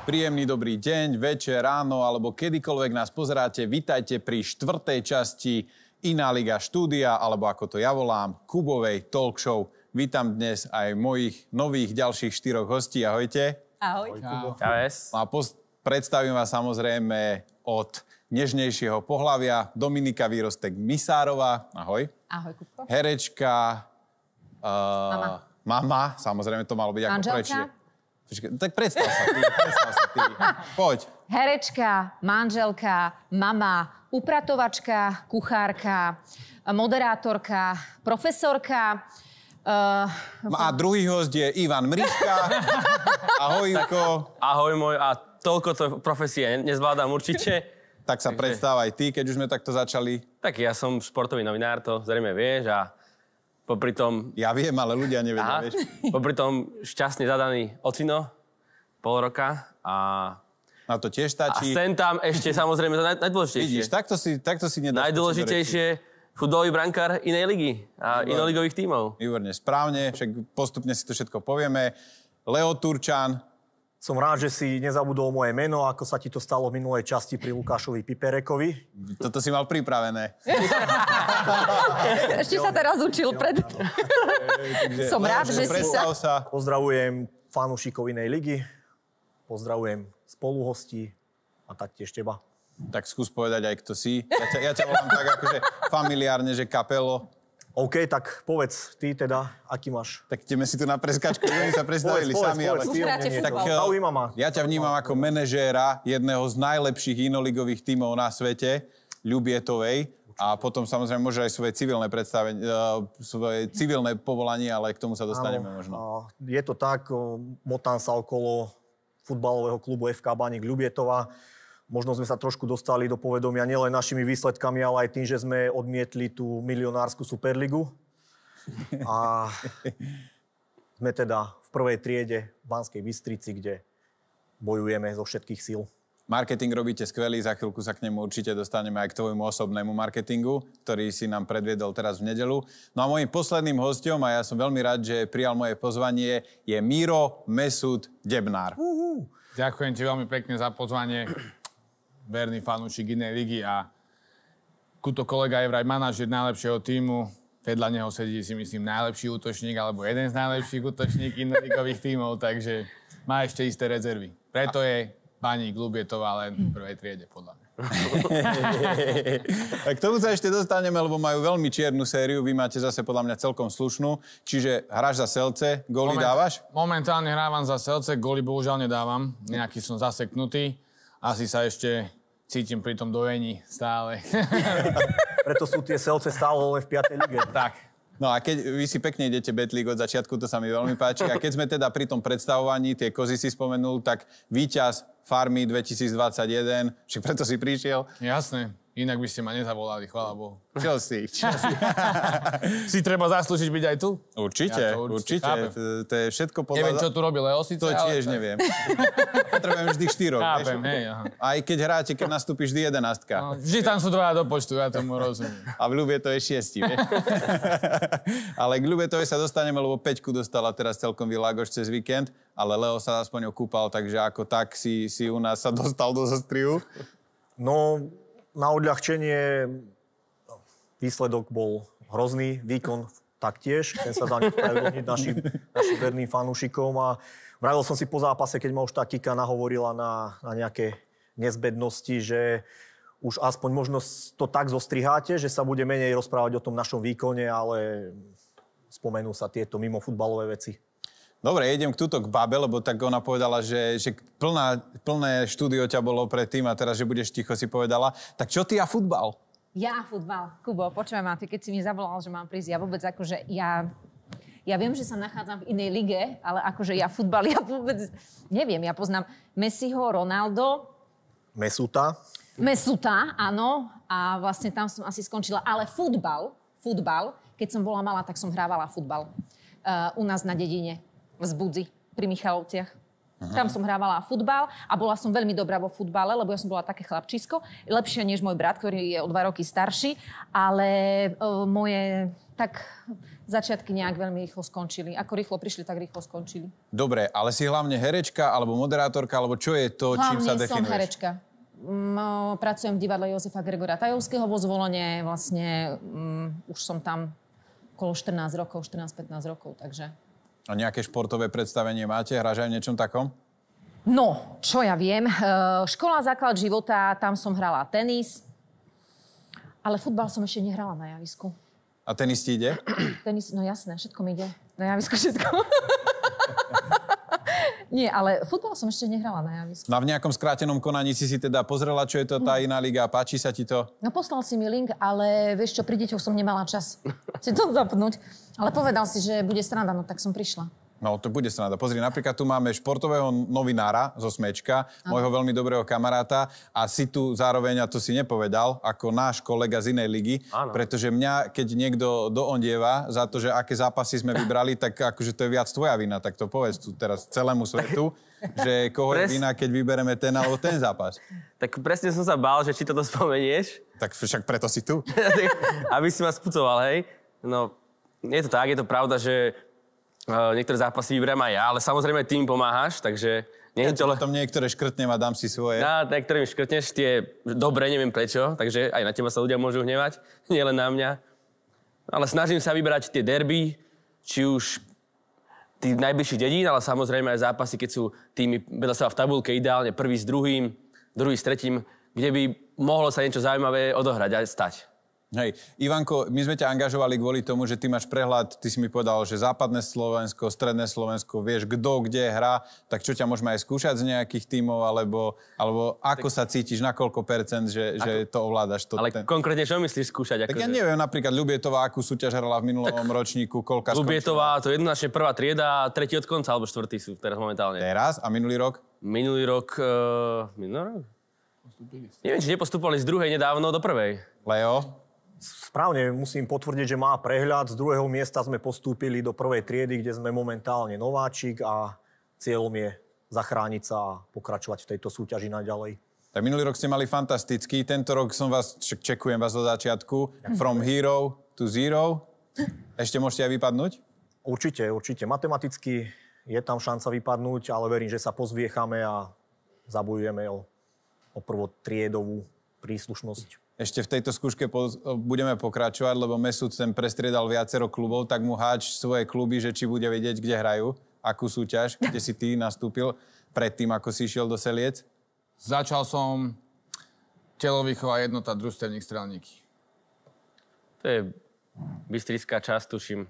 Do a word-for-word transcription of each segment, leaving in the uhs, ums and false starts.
Príjemný dobrý deň, večer, ráno alebo kedykoľvek nás pozeráte. Vitajte pri štvrtej časti Iná liga štúdia, alebo ako to ja volám, Kubovej talk show. Vítam dnes aj mojich nových ďalších štyroch hostí. Ahojte. Ahoj. Ahoj. A post- predstavím vás samozrejme od nežnejšieho pohlavia Dominika Výrostek Misárová. Ahoj. Ahoj, Kubko. Herečka. Uh, Mama. Mama, samozrejme to malo byť ako Manželka. prečie. Počkej, tak predstav sa ty, predstav sa ty. Poď. Herečka, manželka, mama, upratovačka, kuchárka, moderátorka, profesorka. Uh, A druhý host je Ivan Mriška. Ahoj, Ivko. Ahoj môj, a toľko to profesie nezvládam určite. Tak sa predstav aj ty, keď už sme takto začali. Tak ja som športový novinár, to zrejme vieš, a popri tom... Ja viem, ale ľudia nevedia, Aha, vieš. popri tom šťastne zadaný ocino, pol roka, a... Na to tiež A stačí. sem tam ešte samozrejme to naj, najdôležitejšie. Vidíš, takto si, takto si nedáš. Najdôležitejšie futbalový brankár inej ligy a Výborné. inoligových tímov. Výborne, správne, však postupne si to všetko povieme. Leo Turčan. Som rád, že si nezabudol moje meno, ako sa ti to stalo v minulej časti pri Lukášovi Piperekovi. Toto si mal pripravené. Ešte sa teraz učil pred... Som rád, že si Predstav sa... sa. Pozdravujem fanúšikov inej ligy, pozdravujem spoluhostí a taktiež teba. Tak skús povedať aj, kto si. Ja ťa, ja ťa volám tak akože familiárne, že Kapelo. OK, tak povedz ty teda, aký máš. Tak ideme si tu na preskačku, oni sa predstavili Povedz, sami, povedz, ale... povedz, Hráte nie, nie, Tak, futbal. eh, Zaujíma ma. Ja ťa vnímam ako manažéra jedného z najlepších inoligových tímov na svete, Ľubietovej. A potom samozrejme môže aj svoje civilné predstavenie, uh, svoje civilné povolanie, ale k tomu sa dostaneme Áno, možno. a je to tak, o, motám sa okolo futbalového klubu ef ká Baník Ľubietova. Možno sme sa trošku dostali do povedomia nielen našimi výsledkami, ale aj tým, že sme odmietli tú milionársku Superligu. A sme teda v prvej triede v Banskej Bystrici, kde bojujeme zo všetkých síl. Marketing robíte skvelý, za chvíľku sa k nemu určite dostaneme aj k tvojmu osobnému marketingu, ktorý si nám predviedol teraz v nedeľu. No a môjim posledným hosťom, a ja som veľmi rád, že prijal moje pozvanie, je Miro Mesut Debnár. Uhú. Ďakujem ti veľmi pekne za pozvanie, verný fanúšik inej ligy, a kuto kolega je vraj manažer najlepšieho tímu. Vedľa neho sedí, si myslím, najlepší útočník alebo jeden z najlepších útočník inoligových tímov, takže má ešte isté rezervy. Preto je Baník Ľubietová len v prvej triede, podľa mňa. Tak k tomu sa ešte dostaneme, lebo majú veľmi čiernu sériu. Vy máte zase podľa mňa celkom slušnú. Čiže hráš za Selce, góly Moment- dávaš? Momentálne hrávam za Selce, góly bohužiaľ nedávam. Nejaký som zaseknutý. Asi sa ešte cítim pri tom dojení stále. Preto sú tie Selce stále len v piatej lige. Tak. No a keď vy si pekne idete betlík od začiatku, to sa mi veľmi páči. A keď sme teda pri tom predstavovaní, tie kozy si spomenul, tak víťaz Farmy dvetisícdvadsaťjeden, však preto si prišiel. Jasné, inak by ste ma nezavolali, chvála Bohu. Čo si? Čo si? Si treba zaslúžiť byť aj tu? Určite, Ja to určite určite. chápem. To, to je všetko podľa... Neviem, čo tu robí Leo síce, To ale tiež tak- neviem. Potrebujem vždy štyroch. Chápem, vieš? hej, aha. Aj keď hráte, keď nastúpiš vždy jedenástka. No, vždy tam sú dvaja do počtu, ja tomu rozumiem. A v Ľubie to je šiesti, vieš? Ale k Ľubietovi sa dostaneme, lebo Peťku dostala teraz celkom Világoš cez víkend, ale Leo sa aspoň okúpal, takže ako tak si, si u nás sa dostal do zostrihu. No, na odľahčenie výsledok bol hrozný, výkon taktiež. Chcem sa za ňu spravedlniť našim, našim verným fanúšikom. A vravil som si po zápase, keď ma už tá Kika nahovorila na, na nejaké nezbednosti, že už aspoň možno to tak zostriháte, že sa bude menej rozprávať o tom našom výkone, ale spomenú sa tieto mimo futbalové veci. Dobre, idem k túto k Babe, lebo tak ona povedala, že, že plná, plné štúdio ťa bolo predtým a teraz, že budeš ticho, si povedala. Tak čo ty a futbal? Ja futbal. Kubo, počúvaj ma, ty keď si mi zavolal, že mám prísť, ja vôbec akože, ja... Ja viem, že sa nachádzam v inej lige, ale akože ja futbal, ja vôbec neviem. Ja poznám Messiho, Ronaldo, Mesuta. Mesuta, áno, a vlastne tam som asi skončila. Ale futbal, futbal, keď som bola malá, tak som hrávala futbal. Uh, u nás na dedine, v Zbudzi, pri Michalovciach. Aha. Tam som hrávala futbal a bola som veľmi dobrá vo futbale, lebo ja som bola také chlapčisko. Lepšie než môj brat, ktorý je o dva roky starší, ale uh, moje tak začiatky nejak veľmi rýchlo skončili. Ako rýchlo prišli, tak rýchlo skončili. Dobre, ale si hlavne herečka, alebo moderátorka, alebo čo je to, čím sa definuješ? Hlavne som herečka. Mm, pracujem v divadle Jozefa Gregora Tajovského vo Zvolenie. Vlastne um, už som tam okolo štrnásť rokov, štrnásť pätnásť rokov, takže... A nejaké športové predstavenie máte? Hráš aj v niečom takom? No, čo ja viem. Škola základ života, tam som hrala tenis. Ale futbal som ešte nehrala na javisku. A tenis ti ide? Tenis, no jasné, všetko mi ide. Na javisku všetko. Nie, ale futbal som ešte nehrala na javisku. No a v nejakom skrátenom konaní si si teda pozrela, čo je to tá iná liga? Páči sa ti to? No poslal si mi link, ale vieš čo, pri deťoch som nemala čas si to zapnúť. Ale povedal si, že bude sranda, no tak som prišla. No, to bude sranda. Pozri, napríklad tu máme športového novinára zo Smečka, Aha. môjho veľmi dobrého kamaráta a si tu zároveň, a to si nepovedal, ako náš kolega z inej ligy, Áno. pretože mňa, keď niekto doondieva za to, že aké zápasy sme vybrali, tak akože to je viac tvoja vina, tak to povedz tu teraz celému svetu, že koho Pres... je vina, keď vybereme ten alebo ten zápas. Tak presne som sa bál, že či toto spomenieš. Tak však preto si tu. Aby si ma spucoval, hej. No, je to tak, je to pravda, že Uh, niektoré zápasy vyberám aj ja, ale samozrejme tým pomáhaš, takže... Nie ja to le... Potom niektoré škrtnem a dám si svoje. Na niektoré mi škrtneš, tie dobre, neviem prečo, takže aj na teba sa ľudia môžu hnevať, nie len na mňa. Ale snažím sa vyberať tie derby, či už tých najbližších dedín, ale samozrejme aj zápasy, keď sú týmy vedľa seba v tabulke, ideálne prvý s druhým, druhý s tretím, kde by mohlo sa niečo zaujímavé odohrať a stať. Hej, Ivanko, my sme ťa angažovali kvôli tomu, že ty máš prehľad, ty si mi povedal, že západné Slovensko, stredné Slovensko, vieš, kto kde hrá, tak čo ťa môžeme aj skúšať z nejakých tímov, alebo, alebo ako tak, sa cítiš, na koľko percent, že, že to ovládaš? To, ale ten... konkrétne čo myslíš skúšať? Tak ako ja neviem, napríklad Ľubietová, akú súťaž hrala v minulom tak ročníku, koľka skončila? Ľubietová, to je jednoznačne prvá trieda, tretí od konca, alebo štvrtý sú teraz momentálne. Teraz? A minulý rok? Minulý rok... Uh, minulý rok? Neviem, či nepostupovali z druhej nedávno do prvej. Leo? Správne, musím potvrdiť, že má prehľad. Z druhého miesta sme postúpili do prvej triedy, kde sme momentálne nováčik a cieľom je zachrániť sa a pokračovať v tejto súťaži naďalej. Tak minulý rok ste mali fantastický. Tento rok som vás, čekujem vás od začiatku. From hero to zero. Ešte môžete aj vypadnúť? Určite, určite. Matematicky je tam šanca vypadnúť, ale verím, že sa pozviechame a zabojujeme o, o prvotriedovú príslušnosť. Ešte v tejto skúške po, budeme pokračovať, lebo Mesut ten prestriedal viacero klubov, tak mu háč svoje kluby, že či bude vedieť, kde hrajú, akú súťaž, kde si ty nastúpil predtým, ako si išiel do Seliec. Začal som telovýchova jednota družstevník Strelníky. To je bystrická časť, tuším.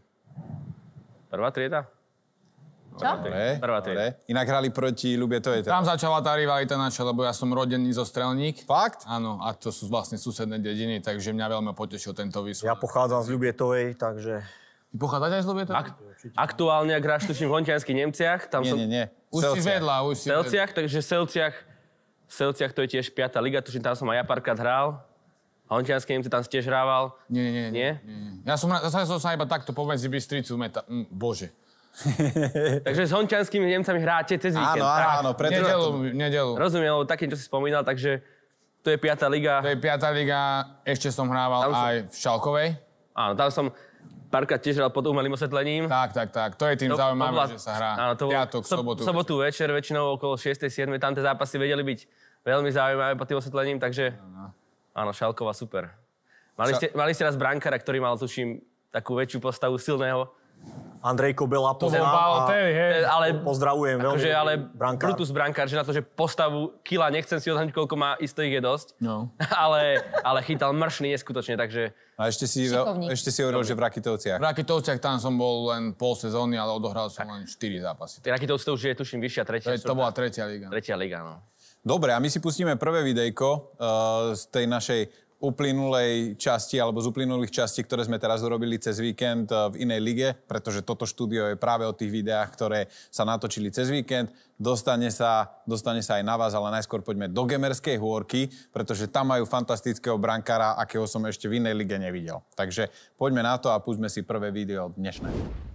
Prvá trieda? Čo? Dobre, Prvá dobre. Inak hrali proti Ľubietovej. Tam začala tá rivalita naša, lebo ja som rodený zo Strelník. Fakt? Áno, a to sú vlastne susedné dediny, takže mňa veľmi potešil tento výsledok. Ja pochádzam z Ľubietovej, takže... Ty pochádzaš aj z Ľubietovej? Ak- aktuálne, ak hráš, tuším, v Hontianskych Nemciach. Tam Nie, som... nie, nie. Už si vedľa, už si vedľa. Selciach, takže Selciach, v Selciach to je tiež piata liga, tuším, tam som aj ja párkrát hral. A Hontianske Nemce tam si tiež hrával. Nie, nie, nie. Nie? nie, nie. Ja som, ja som sa iba takto pomedzi Bystricu, meta... Mm, bože. Takže s hontianskými Nemcami hráte cez víkend. Áno, áno, áno. Preto... Nedelu, nedelu. Rozumiem, lebo takým, čo si spomínal, takže to je piata liga. To je piata liga, ešte som hrával som... aj v Šalkovej. Áno, tam som párkrát tiež hral pod umelým osvetlením. Tak, tak, tak. To je tým To- zaujímavé, to bola- že sa hrá áno, to bol piatok, so- sobotu. sobotu večer, väčšinou okolo šiestej siedmej Tam tie zápasy vedeli byť veľmi zaujímavé pod tým osvetlením, takže áno, Šalková super. Mali ste, mali ste raz brankára, ktorý mal, tuším, takú väčšiu postavu silného. Andrej Kobela To bol poznám Balotelli, hej. Ale pozdravujem veľmi. akože, ale brankár. Brutus brankár, že na to, že postavu kila, nechcem si odhadnúť, koľko má, isto ich je dosť. No. ale, ale chytal mršný neskutočne, takže... A ešte si, Šikovník. ešte si hovoril, že v Rakitovciach. V Rakitovciach tam som bol len pol sezóny, ale odohral som len štyri zápasy. Tie Rakitovci to už je, tuším, vyššia, To, tretia. je, to bola tretia liga. Tretia liga, no. Dobre, a my si pustíme prvé videjko uh, z tej našej uplynulej časti, alebo z uplynulých častí, ktoré sme teraz urobili cez víkend uh, v inej lige, pretože toto štúdio je práve o tých videách, ktoré sa natočili cez víkend. Dostane sa, dostane sa aj na vás, ale najskôr poďme do Gemerskej Hôrky, pretože tam majú fantastického brankára, akého som ešte v inej lige nevidel. Takže poďme na to a púšťme si prvé video dnešné.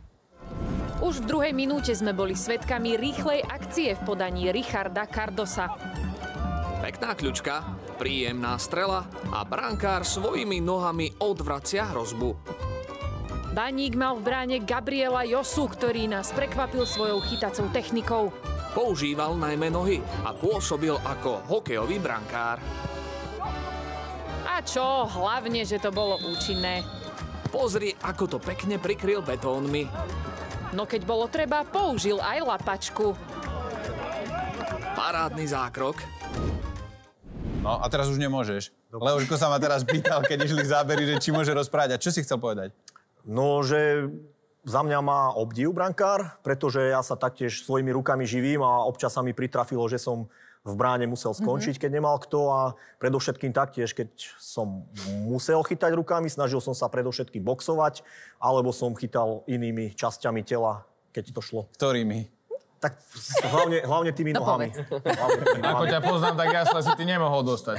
Už v druhej minúte sme boli svedkami rýchlej akcie v podaní Richarda Cardosa. Pekná kľučka, príjemná strela a brankár svojimi nohami odvracia hrozbu. Baník mal v bráne Gabriela Josu, ktorý nás prekvapil svojou chytacou technikou. Používal najmä nohy a pôsobil ako hokejový brankár. A čo? Hlavne, že to bolo účinné. Pozri, ako to pekne prikryl betónmi. No keď bolo treba, použil aj lapačku. Parádny zákrok. No a teraz už nemôžeš. Leoško sa ma teraz pýtal, keď išli zábery, že či môže rozprávať. A čo si chcel povedať? No, že za mňa má obdiv brankár, pretože ja sa taktiež svojimi rukami živím a občas sa mi pritrafilo, že som v bráne musel skončiť, keď nemal kto a predovšetkým taktiež, keď som musel chytať rukami, snažil som sa predovšetkým boxovať, alebo som chytal inými časťami tela, keď to šlo. Ktorými? Tak hlavne, hlavne tými No nohami. Hlavne tými Ako nohami. ťa poznám, tak jasne si ty nemohol dostať.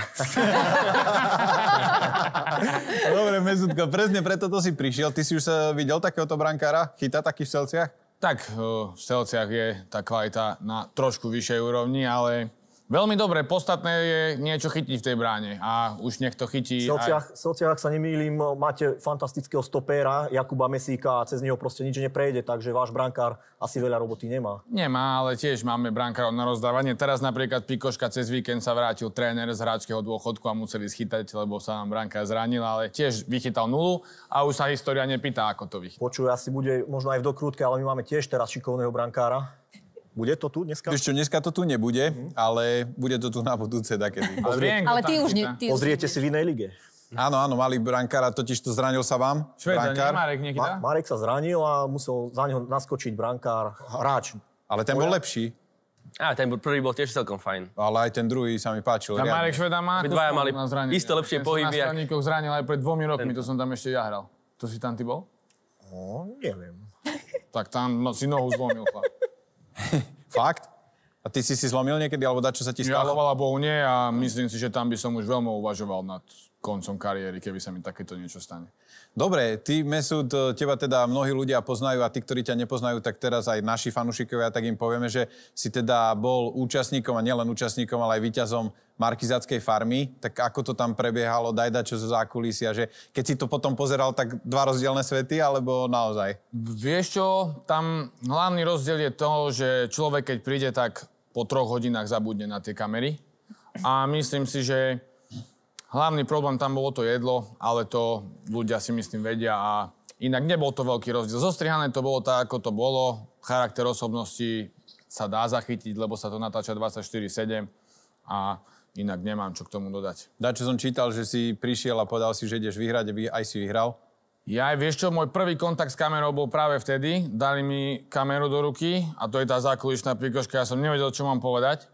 Dobre, Mesutko, presne preto to si prišiel. Ty si už sa videl takéhoto brankára? Chytá taký v Selciach? Tak, v Selciach je tá kvalita na trošku vyššej úrovni, ale veľmi dobre. Podstatné je niečo chytiť v tej bráne a už nech to chytí. V Selciach, v Selciach, ak sa nemýlim, máte fantastického stopéra Jakuba Mesíka a cez neho proste nič neprejde, takže váš brankár asi veľa roboty nemá. Nemá, ale tiež máme brankárov na rozdávanie. Teraz napríklad Pikoška cez víkend sa vrátil tréner z hráčkeho dôchodku a museli schytať, lebo sa nám brankár zranil, ale tiež vychytal nulu a už sa história nepýta, ako to vychytal. Počuj, asi bude možno aj v dokrútke, ale my máme tiež teraz šikovného brankára. Bude to tu dneska? Vieš čo, dneska to tu nebude, ale bude to tu na budúce takedy. Ale, viem, kto Ale tam ty už chytá. nie. Ty už Pozriete si v inej lige. Áno, áno, mali brankára, totiž to zranil sa vám. Šveda, nie? brankár. Marek nechytá? Ma- Marek sa zranil a musel za neho naskočiť brankár, hráč. Ale ten bol lepší. Á, ten prvý bol tiež celkom fajn. Ale aj ten druhý sa mi páčil. A riadne. Marek Šveda má Obidvaja ako mali na zranenie. isté lepšie Ten sa pohyby, na jak- straníkoch zranil aj pred dvomi rokmi, to som tam ešte ja hral. To si tam ty bol? No, neviem. Tak tam no, si nohu zlomil, chlap. Fakt? A ty si si zlomil niekedy, alebo dačo sa ti Ja stalo? chvala Bohu nie a myslím si, že tam by som už veľmi uvažoval nad koncom kariéry, keby sa mi takéto niečo stane. Dobre, ty, Mesut, teba teda mnohí ľudia poznajú a tí, ktorí ťa nepoznajú, tak teraz aj naši fanúšikovia, tak im povieme, že si teda bol účastníkom, a nielen účastníkom, ale aj víťazom Markizáckej farmy. Tak ako to tam prebiehalo, daj dačo zo zákulisia, že keď si to potom pozeral, tak dva rozdielne svety, alebo naozaj? Vieš čo, tam hlavný rozdiel je to, že človek, keď príde, tak po troch hodinách zabudne na tie kamery. A myslím si, že hlavný problém tam bolo to jedlo, ale to ľudia si myslím vedia a inak nebol to veľký rozdiel. Zostrihané to bolo tak, ako to bolo. Charakter osobnosti sa dá zachytiť, lebo sa to natáča dvadsaťštyri sedem a inak nemám čo k tomu dodať. Dačo som čítal, že si prišiel a povedal si, že ideš vyhrať a vy- aj si vyhral. Ja, vieš čo, môj prvý kontakt s kamerou bol práve vtedy. Dali mi kameru do ruky a to je tá zákulišná Pikoška. Ja som nevedel, čo mám povedať.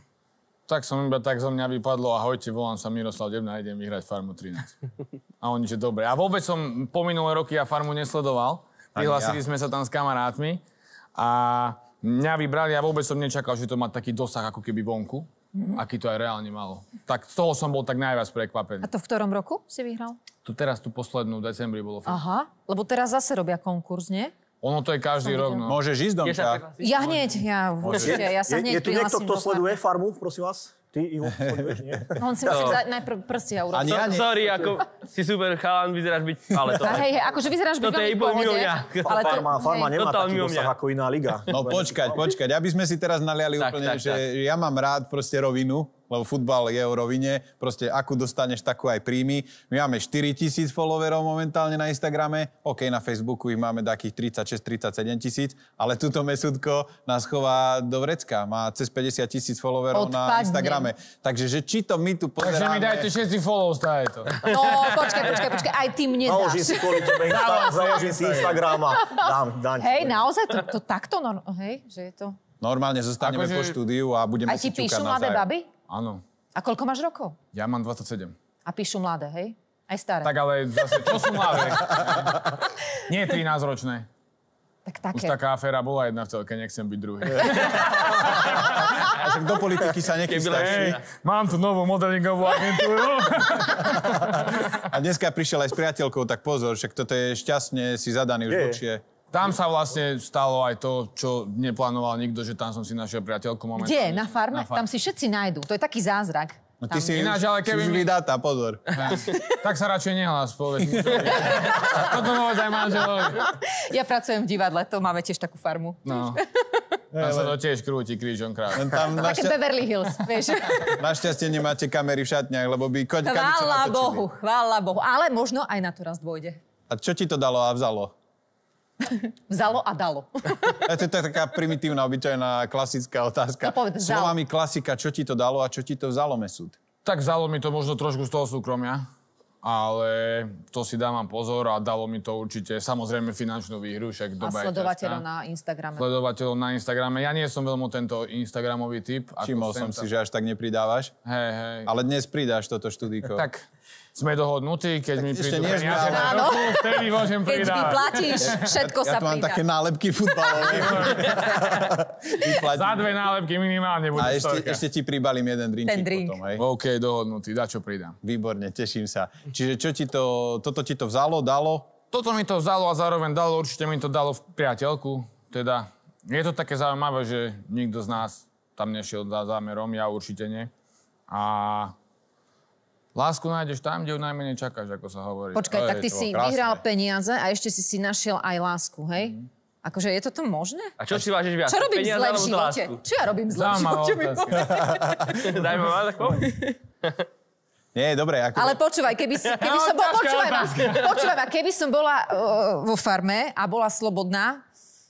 Tak som iba tak zo mňa vypadlo, ahojte, volám sa Miroslav Debna, idem vyhrať Farmu trinásť. A oni, že dobre. A vôbec som po minulé roky ja Farmu nesledoval. Prihlasili ja. sme sa tam s kamarátmi a mňa vybrali a vôbec som nečakal, že to má taký dosah ako keby vonku. Aký to aj reálne malo. Tak z toho som bol tak najviac prekvapený. A to v ktorom roku si vyhral? Tu teraz, tu poslednú v decembri bolo. Aha, lebo teraz zase robia konkurs, nie? Ono to je každý rok, no. Môžeš ísť, Domča? Ja hneď, ja určite, ja sa Je, hneď je tu niekto, prihlasím kto do sleduje farmy. farmu, prosím vás? Ty, Ivo, sleduješ, nie? On si musí za- najprv prstia urobiť. Ani ja nie. Sorry, ako si super chalan, vyzeráš byť, ale to... A hej, hej, akože vyzeráš byť Toto je veľmi v iba mimo pohode. mňa. Ale to, Farma, farma hej. nemá Totálne taký mimo dosah mňa. ako iná liga. No počkať, počkať. Aby sme si teraz naliali Tak, úplne, tak, že tak. ja mám rád proste rovinu, lebo futbal je o rovine. Proste akú dostaneš, takú aj príjmy. My máme štyritisíc followerov momentálne na Instagrame. OK, na Facebooku ich máme takých tridsaťšesť tridsaťsedem tisíc. Ale túto Mesutko nás chová do vrecka. Má cez päťdesiat tisíc followerov na Odpadnem. Instagrame. Takže že či to my tu Takže mi pozeráme... dajte všetci follow, stále to. No, počkaj, počkaj, počkaj, aj ty mne Založím dáš. si kvôli tebe Insta- založím si Instagram a dám, dám ti. Hej, naozaj, to, to takto, no, hej, že je to... Normálne zostaneme Akože- po štúdiu a budeme Aj si ti ťukať píšu mladé navzájom. baby? Áno. A koľko máš rokov? Ja mám dvadsaťsedem. A píšu mladé, hej? Aj staré. Tak ale zase, čo sú mladé? Nie trinásťročné. Tak Už také. taká aféra bola jedna v celke, nechcem byť druhý. A však do politiky sa nechystáš. Hej, mám tu novú modelingovú agentúru. A dneska prišiel aj s priateľkou, tak pozor, však toto je šťastne si zadaný už Je. dlhšie. Tam sa vlastne stalo aj to, čo neplánoval nikto, že tam som si našiel priateľku momentálne. Kde? Na farme? Na farme. Tam si všetci nájdú. To je taký zázrak. No ty Tam si, Ináč, ale keby si mi- vydatá, pozor. Tak sa radšej nehlás, povedz. Toto môže aj manželovi. Ja pracujem v divadle, to máme tiež takú farmu. No. Tam sa to tiež krúti krížom krát. Len tam Také našťa... Beverly Hills, vieš. našťastie nemáte kamery v šatniach, lebo by koď kadičo Chvála natočili. Bohu, chvála Bohu. Ale možno aj na to raz dôjde. A čo ti to dalo a vzalo? Vzalo a dalo. A to je taká primitívna, obyčajná, klasická otázka. No povedz, vzal. Slovami klasika, čo ti to dalo a čo ti to vzalo, Mesut? Tak vzalo mi to možno trošku z toho súkromia, ale to si dávam pozor a dalo mi to určite samozrejme finančnú výhru, však A doba je sledovateľov ťažká. na Instagrame. Sledovateľov na Instagrame. Ja nie som veľmi tento Instagramový typ. ako Všimol sem som tam. si, že až tak nepridávaš. Hej, hej. Ale dnes pridáš toto štúdiko. Tak sme dohodnutí, keď mi ešte prídu nie sme, peniaze ale- na Áno. ruku, vtedy môžem Keď pridávať. vyplatíš, všetko Ja sa tu mám pridá. také nálepky futbalové. Vyplatím. Za dve nálepky minimálne bude A ešte, stovka. ešte ti pribalím jeden drinčík Ten drink. potom, hej? OK, dohodnutý, da čo pridám. Výborne, teším sa. Čiže čo ti to, toto ti to vzalo, dalo? Toto mi to vzalo a zároveň dalo, určite mi to dalo v priateľku. Teda je to také zaujímavé, že nikto z nás tam nešiel za zámerom, ja určite nie. A lásku nájdeš tam, kde ju najmenej čakáš, ako sa hovorí. Počkaj, To tak je ty to si krásne. vyhral peniaze a ešte si si našiel aj lásku, hej? Akože je toto možné? A čo si vážiš viac? Čo robím Peniaze zle v alebo živote? lásku? Čo ja robím zle v Zaujímavá živote? mi otázka. povedz? Daj ma tak povedz. Nie, dobre, ako... Ale počúvaj, keby, si, keby No, som bola... ťažká Počúvaj ma, otázka. počúvaj ma, keby som bola uh, vo farme a bola slobodná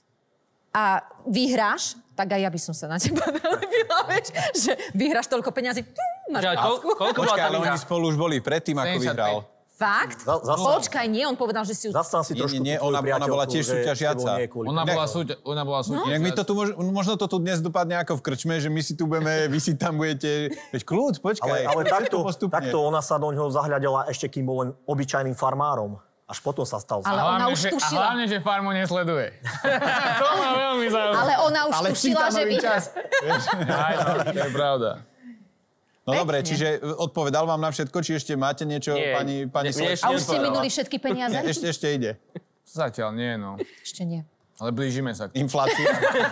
a vyhráš, tak aj ja by som sa na teba nalepila, vieš, že vyhráš toľko peňazí. Hm, máš Že, kol, lásku. koľko bola Počkaj, tá ale výhra? oni spolu už boli predtým, ako sedemdesiatpäť. vyhral. Fakt? Za- zasa- Počkaj, nie, on povedal, že si ju... Zastan si Nie, trošku nie, nie, tú tvoju ona- ona bola priateľku, tiež že súťažiaca. s tebou nie je kvôli Ona Ne- bola, súťa- ona bola súťaž. Inak my to tu, mož, možno to tu dnes dopadne ako v krčme, že my si tu budeme, vy si tam budete... Veď kľud, počkaj. Ale, ale všetko takto, postupne. takto ona sa do ňoho zahľadela ešte, kým bol len obyčajným farmárom. Až potom sa stal. Ale ona už že, a tušila. hlavne, že farmu nesleduje. To ma veľmi zaujíma. Ale ona už Ale tušila, číta že nový vyhrá. čas. Aj, no, to je pravda. No dobre, Pekne. čiže odpovedal vám na všetko, či ešte máte niečo, Nie, pani, pani mne- mne Slečna? A už ste Nepovedala. minuli všetky peniaze? Nie, ešte, ešte ide. Zatiaľ nie, no. Ešte nie. Ale blížime sa k tomu. Inflácia.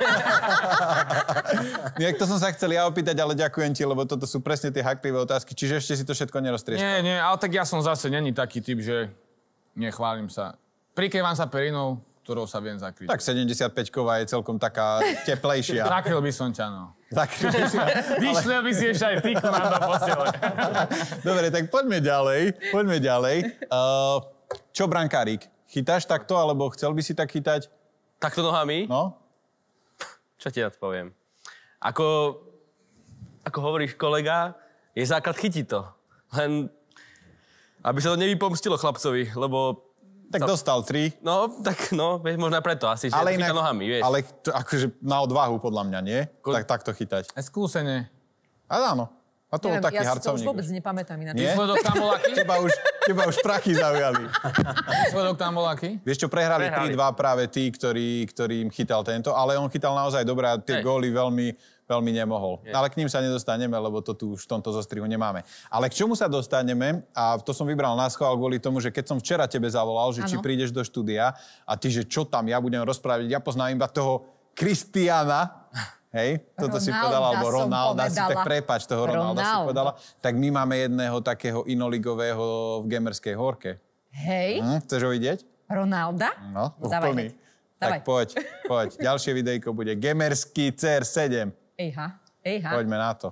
Nie, to som sa chcel ja opýtať, ale ďakujem ti, lebo toto sú presne tie haklivé otázky. Čiže ešte si to všetko neroztriešťal. Nie, nie, ale tak ja som zase není taký typ, že nechválim sa. Prikrývam sa perinou, ktorou sa viem zakryť. Tak sedemdesiatpäťková je celkom taká teplejšia. Zakryl by som ťa, no. Zakryl by si- Vyšlel by si ešte aj tyku na to postele. Dobre, tak poďme ďalej. Poďme ďalej. Uh, čo brankárik? Chytáš takto, alebo chcel by si tak chytať? Takto nohami? No? Čo ti na to poviem? Ako, ako hovoríš kolega, je základ chytiť to. Len, aby sa to nevypomstilo chlapcovi, lebo... Tak To- dostal tri. No, tak no, vieš, možno aj preto asi, že Ale chytá inak, nohami, vieš. ale to, akože na odvahu, podľa mňa, nie? Ko- Tak takto chytať. Aj skúsene. A áno. A to bol Neviem, taký ja si to už harcovník. vôbec nepamätám ináč. Nie? Výsledok tam bol aký? Teba už, teba už prachy zaujali. Výsledok tam bol aký? Vieš čo, prehrali, Prehrali. tri dva práve tí, ktorý, ktorým chytal tento, ale on chytal naozaj dobre a tie Hej. góly veľmi, veľmi nemohol. Ale k ním sa nedostaneme, lebo to tu už v tomto zostrihu nemáme. Ale k čomu sa dostaneme, a to som vybral na schvál kvôli tomu, že keď som včera tebe zavolal, že či Áno. prídeš do štúdia a ty, že čo tam ja budem rozprávať, ja poznám iba toho Kristiána, hej, toto si Ronalda povedala, alebo som Ronalda, si povedala. tak prepáč, toho Ronalda si Ronaldo. povedala. Tak my máme jedného takého inoligového v Gemerskej horke. Hej, Hm, chceš ho vidieť? Ronalda? No, Dávaj úplný. hneď. Dávaj. Tak poď, poď. Ďalšie videjko bude Gemerský cé er sedem. Ejha, ejha. Poďme na to.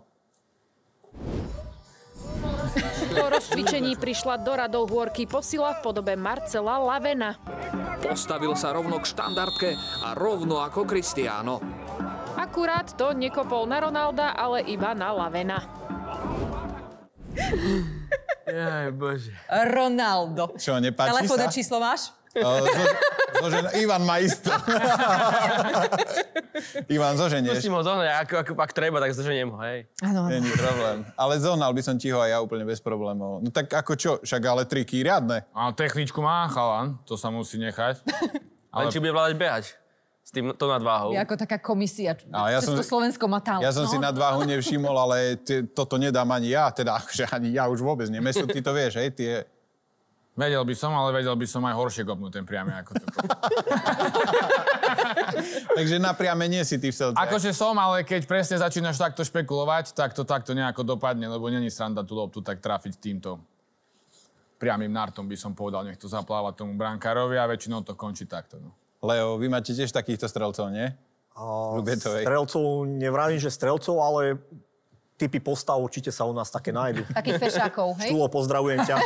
Po rozcvičení prišla do radov hôrky posila v podobe Marcela Lavena. Postavil sa rovno k štandardke a rovno ako Cristiano. Akurát to nekopol na Ronalda, ale iba na Lavena. Jaj, bože. Ronaldo. Čo, nepáči Telefónne sa? číslo máš? O, zo- zožen- Ivan má isto. Ivan, zoženieš. Musím ho zohnať, ako, ako, ak treba, tak zoženiem ho, hej. Áno. Není problém. Ale zohnal by som ti ho aj ja úplne bez problémov. No tak ako čo? Však ale triky riadne. A techničku má chalan, to sa musí nechať. Len či bude vládať behať s tým to nadváhou. Je ako taká komisia. A ja Cez som- to Slovensko má talent. Ja som no? si nadváhu nevšimol, ale ty, toto nedám ani ja. Teda, akože ani ja už vôbec nie. Meso, ty to vieš, hej? Tie... Vedel by som, ale vedel by som aj horšie kopnúť ten priamy ako to. Takže na priame nie si ty v Celtiach. Akože som, ale keď presne začínaš takto špekulovať, tak to takto nejako dopadne, lebo není sranda tú loptu tak trafiť týmto priamým nartom, by som povedal, nech to zapláva tomu brankárovi a väčšinou to končí takto. No. Leo, vy máte tiež takýchto strelcov, nie? A strelcov, nevravím, že strelcov, ale typy postav určite sa u nás také nájdu. Takých fešákov, hej? Štulo, pozdravujem ťa.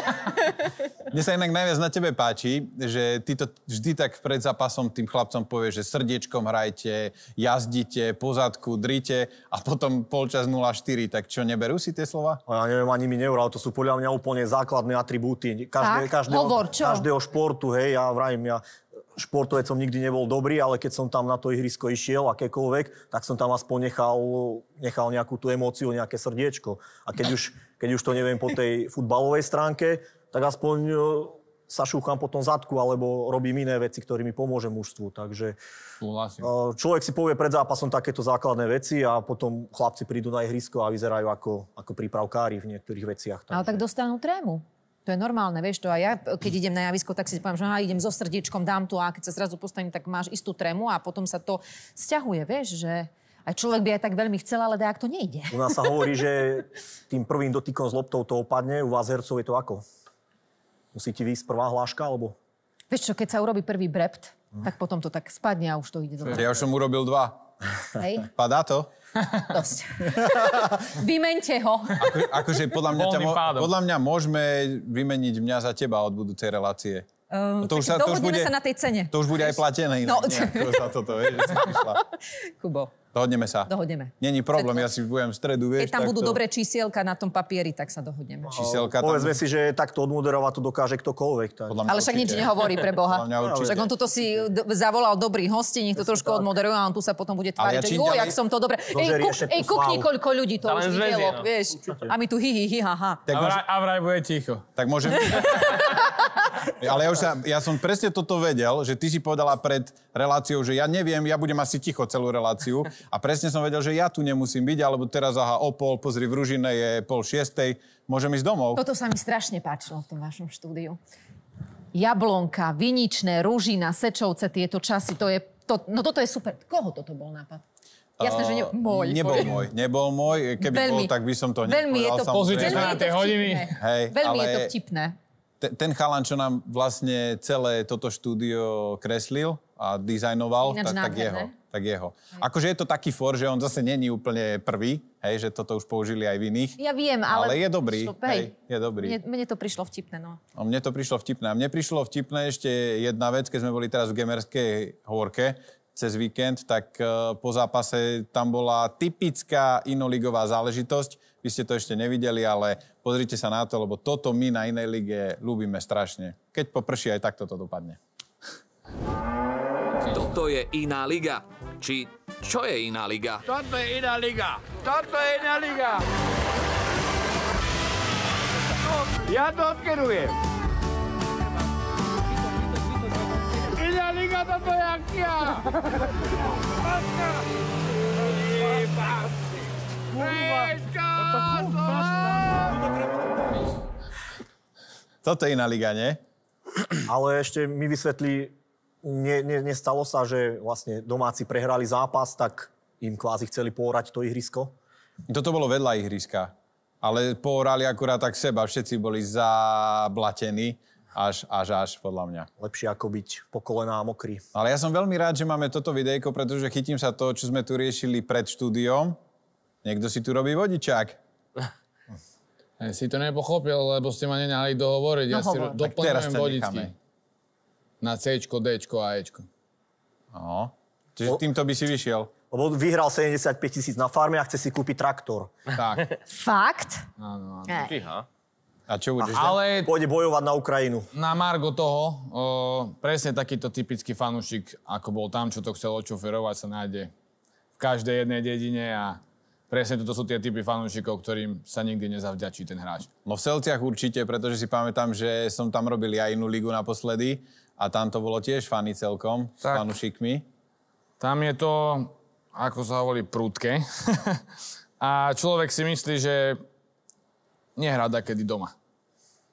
Mne sa inak najviac na tebe páči, že ty to vždy tak pred zápasom tým chlapcom povieš, že srdiečkom hrajte, jazdite, pozadku, drite a potom polčas nula štyri. Tak čo, neberú si tie slova? Ja neviem, ani mi neural. To sú podľa mňa úplne základné atribúty. Každé, tak? každého, Hovor, čo? každého športu, hej, ja vravím, ja športovec som nikdy nebol dobrý, ale keď som tam na to ihrisko išiel, akékoľvek, tak som tam aspoň nechal, nechal nejakú tú emóciu, nejaké srdiečko. A keď už, keď už to neviem po tej futbalovej stránke, tak aspoň sa šúcham po tom zadku, alebo robím iné veci, ktorými pomôžem mužstvu. Takže Súhlasím. človek si povie pred zápasom takéto základné veci a potom chlapci prídu na ihrisko a vyzerajú ako, ako prípravkári v niektorých veciach. Ale tak dostanú trému. To je normálne, vieš to. A ja, keď idem na javisko, tak si poviem, že aha, idem so srdiečkom, dám to a keď sa zrazu postavím, tak máš istú trému a potom sa to sťahuje, vieš, že aj človek by aj tak veľmi chcel, ale dajak to nejde. U nás sa hovorí, že tým prvým dotykom s loptou to opadne. U vás hercov je to ako? Musí ti výjsť prvá hláška, alebo? Vieš čo, keď sa urobí prvý brept, hm. tak potom to tak spadne a už to ide do. Ja už som urobil dva. Hej. Padá to? Dosť. Vymeňte ho. Ako, akože podľa mňa, ťa, mo- podľa mňa môžeme vymeniť mňa za teba od budúcej relácie. Um, no to už sa, to už bude, sa na tej cene. To už bude aj platené. No. Nejak, za toto, vieš, že si prišla. Kubo. Dohodneme sa. Dohodneme. Není problém, ja si budem v stredu, vieš. Keď tam budú to... dobré čísielka na tom papieri, tak sa dohodneme. Čísielka tam... Povedzme si, že takto odmoderovať to dokáže ktokoľvek. Tak. Ale však nič nehovorí pre Boha. Však on tuto si d- zavolal dobrý hosti, nech to trošku odmoderuje a on tu sa potom bude tváriť, ja že jo, jak som to dobre. Ej, kuk, ej, kukni, koľko ľudí to už videlo, vieš. A my tu hi, hi, hi, ha, ha. A vraj, a vraj bude ticho. Tak môžem... Ale ja, už sa, ja som presne toto vedel, že ty si povedala pred reláciou, že ja neviem, ja budem asi ticho celú reláciu a presne som vedel, že ja tu nemusím byť, alebo teraz aha, o pol, pozri, v Ružine je pol šiestej, môžem ísť domov. Toto sa mi strašne páčilo v tom vašom štúdiu. Jablonka, Viničné, Ružina, Sečovce, tieto časy, to je, to, no toto je super. Koho toto bol nápad? Jasné, že ne, môj. Nebol poviem. môj, nebol môj. Keby veľmi, bol, tak by som to veľmi nepovedal. Je to, Pozrite sa na tie hodiny. Hej, veľmi ale... je to vtipné. Ten chalan, čo nám vlastne celé toto štúdio kreslil a dizajnoval, Ináč tak, tak jeho. Tak jeho. Akože je to taký for, že on zase není úplne prvý, hej, že toto už použili aj v iných. Ja viem, ale... Ale je dobrý, Prišlo, hej, je dobrý. Mne, mne to prišlo vtipné, no. A mne to prišlo vtipné. A mne prišlo vtipné ešte jedna vec, keď sme boli teraz v Gemerskej hôrke cez víkend, tak uh, po zápase tam bola typická inoligová záležitosť. Vy ste to ešte nevideli, ale pozrite sa na to, lebo toto my na inej lige ľúbime strašne. Keď poprší, aj takto to dopadne. Toto je iná liga. Či čo je iná liga? Toto je iná liga. Toto je iná liga. Ja to odkerujem. Iná liga, toto je akcia. Paska. Toto je iná liga, nie? Ale ešte mi vysvetlí, ne, ne, nestalo sa, že vlastne domáci prehrali zápas, tak im kvázi chceli poorať to ihrisko? Toto bolo vedľa ihriska. Ale poorali akurát tak seba. Všetci boli zablatení. Až, až, až, podľa mňa. Lepšie ako byť po kolená mokrý. Ale ja som veľmi rád, že máme toto videjko, pretože chytím sa to, čo sme tu riešili pred štúdiom. Niekto si tu robí vodičák. Ja si to nepochopil, lebo ste ma nenehali dohovoriť. No, ja si hovor. doplňujem vodičky. Na Cčko, Dčko a Ečko. No. Čiže týmto by si vyšiel. Lebo vyhral sedemdesiatpäť tisíc na farme a chce si kúpiť traktor. Tak. Fakt? Áno, áno. Fíha. A čo budeš? Ale Pôjde bojovať na Ukrajinu. na margo toho, o, presne takýto typický fanúšik, ako bol tam, čo to chcel odšoferovať, sa nájde v každej jednej dedine a presne toto sú tie typy fanúšikov, ktorým sa nikdy nezavďačí ten hráč. No v Celciach určite, pretože si pamätám, že som tam robil ja inú ligu naposledy a tam to bolo tiež fany celkom s Tak. fanúšikmi. Tam je to, ako sa hovorí, prúdke. A človek si myslí, že nehrá dakedy doma.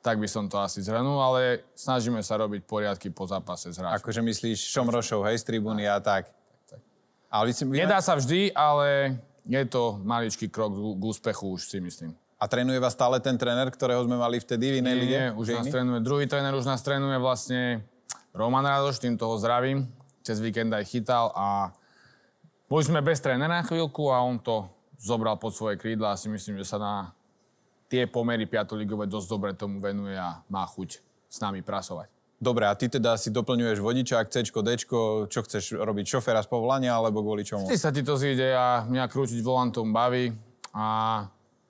Tak by som to asi zhrnul, ale snažíme sa robiť poriadky po zápase s hráčom. Akože myslíš Šomrošov, hej, z tribúny a tak. tak. Ale si... Nedá sa vždy, ale je to maličký krok k úspechu, už si myslím. A trénuje vás stále ten tréner, ktorého sme mali vtedy v inej Nie, lige? nie, už nás trénuje. Druhý tréner už nás trénuje vlastne Roman Radoš, tým toho zdravím. Cez víkend aj chytal a boli sme bez trénera chvíľku a on to zobral pod svoje krídla a si myslím, že sa na tie pomery piatoligové dosť dobre tomu venuje a má chuť s nami pracovať. Dobre, a ty teda si doplňuješ vodičák, Cčko, Dčko, čo chceš robiť, šoféra z povolania, alebo kvôli čomu? Vždy sa ti to zíde a mňa krútiť volantom baví a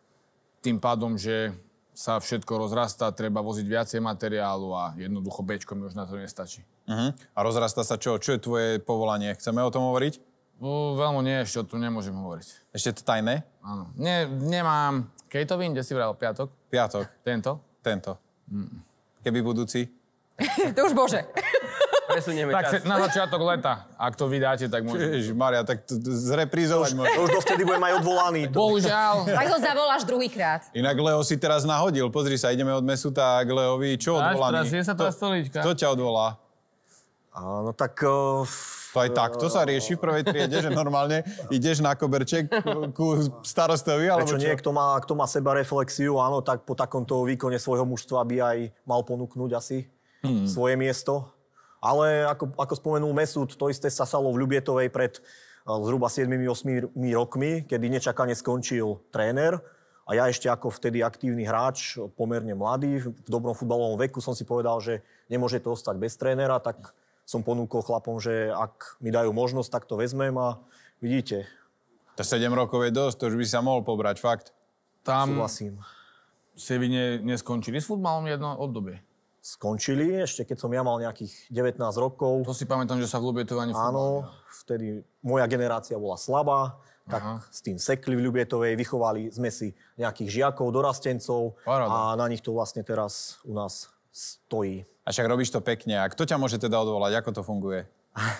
tým pádom, že sa všetko rozrastá, treba voziť viacej materiálu a jednoducho Bčko mi už na to nestačí. Uh-huh. A rozrastá sa čo? Čo je tvoje povolanie? Chceme o tom hovoriť? No, veľmi nie, ešte o tom nemôžem hovoriť. Ešte to tajné? Áno. Ne, nemám... Keď to vím, kde si vral? Piatok? Piatok. Tento? Tento. Mm. Keby budúci? To už môže. Presunieme Tak čas. na začiatok leta. Ak to vydáte, tak môžem. Ježišmaria, tak to, to zreprízovať môžem. To už dovtedy budem aj odvolaný. Bohužiaľ. Tak ho zavoláš druhýkrát. Inak Leo si teraz nahodil. Pozri sa, ideme od Mesuta k Leovi. Čo Až odvolaný? teraz je sa tá stolička. Kto ťa odvolá? Áno, tak... Uh, To aj takto sa rieši v prvej triede, že normálne ideš na koberček ku, ku starostovi, alebo prečo čo? nie? Kto má, kto má sebareflexiu, áno, tak po takomto výkone svojho mužstva by aj mal ponúknuť asi hmm. svoje miesto. Ale ako, ako spomenul Mesut, to isté sa stalo v Ľubietovej pred uh, zhruba siedmimi osem rokmi, kedy nečakane skončil tréner. A ja ešte ako vtedy aktívny hráč, pomerne mladý, v dobrom futbalovom veku som si povedal, že nemôže to ostať bez trénera, tak som ponúkol chlapom, že ak mi dajú možnosť, tak to vezmem a vidíte. To sedem rokov je dosť, to už by sa mohol pobrať, fakt. Tam Súhlasím. ste vy ne, neskončili s futbalom jedno obdobie. Skončili, ešte keď som ja mal nejakých devätnásť rokov. To si pamätám, že sa v Ľubietove ani futbal. Áno, vtedy moja generácia bola slabá, tak Aha. s tým sekli v Ľubietovej, vychovali sme si nejakých žiakov, dorastencov Paráda. a na nich to vlastne teraz u nás stojí. A však robíš to pekne. A kto ťa môže teda odvolať? Ako to funguje?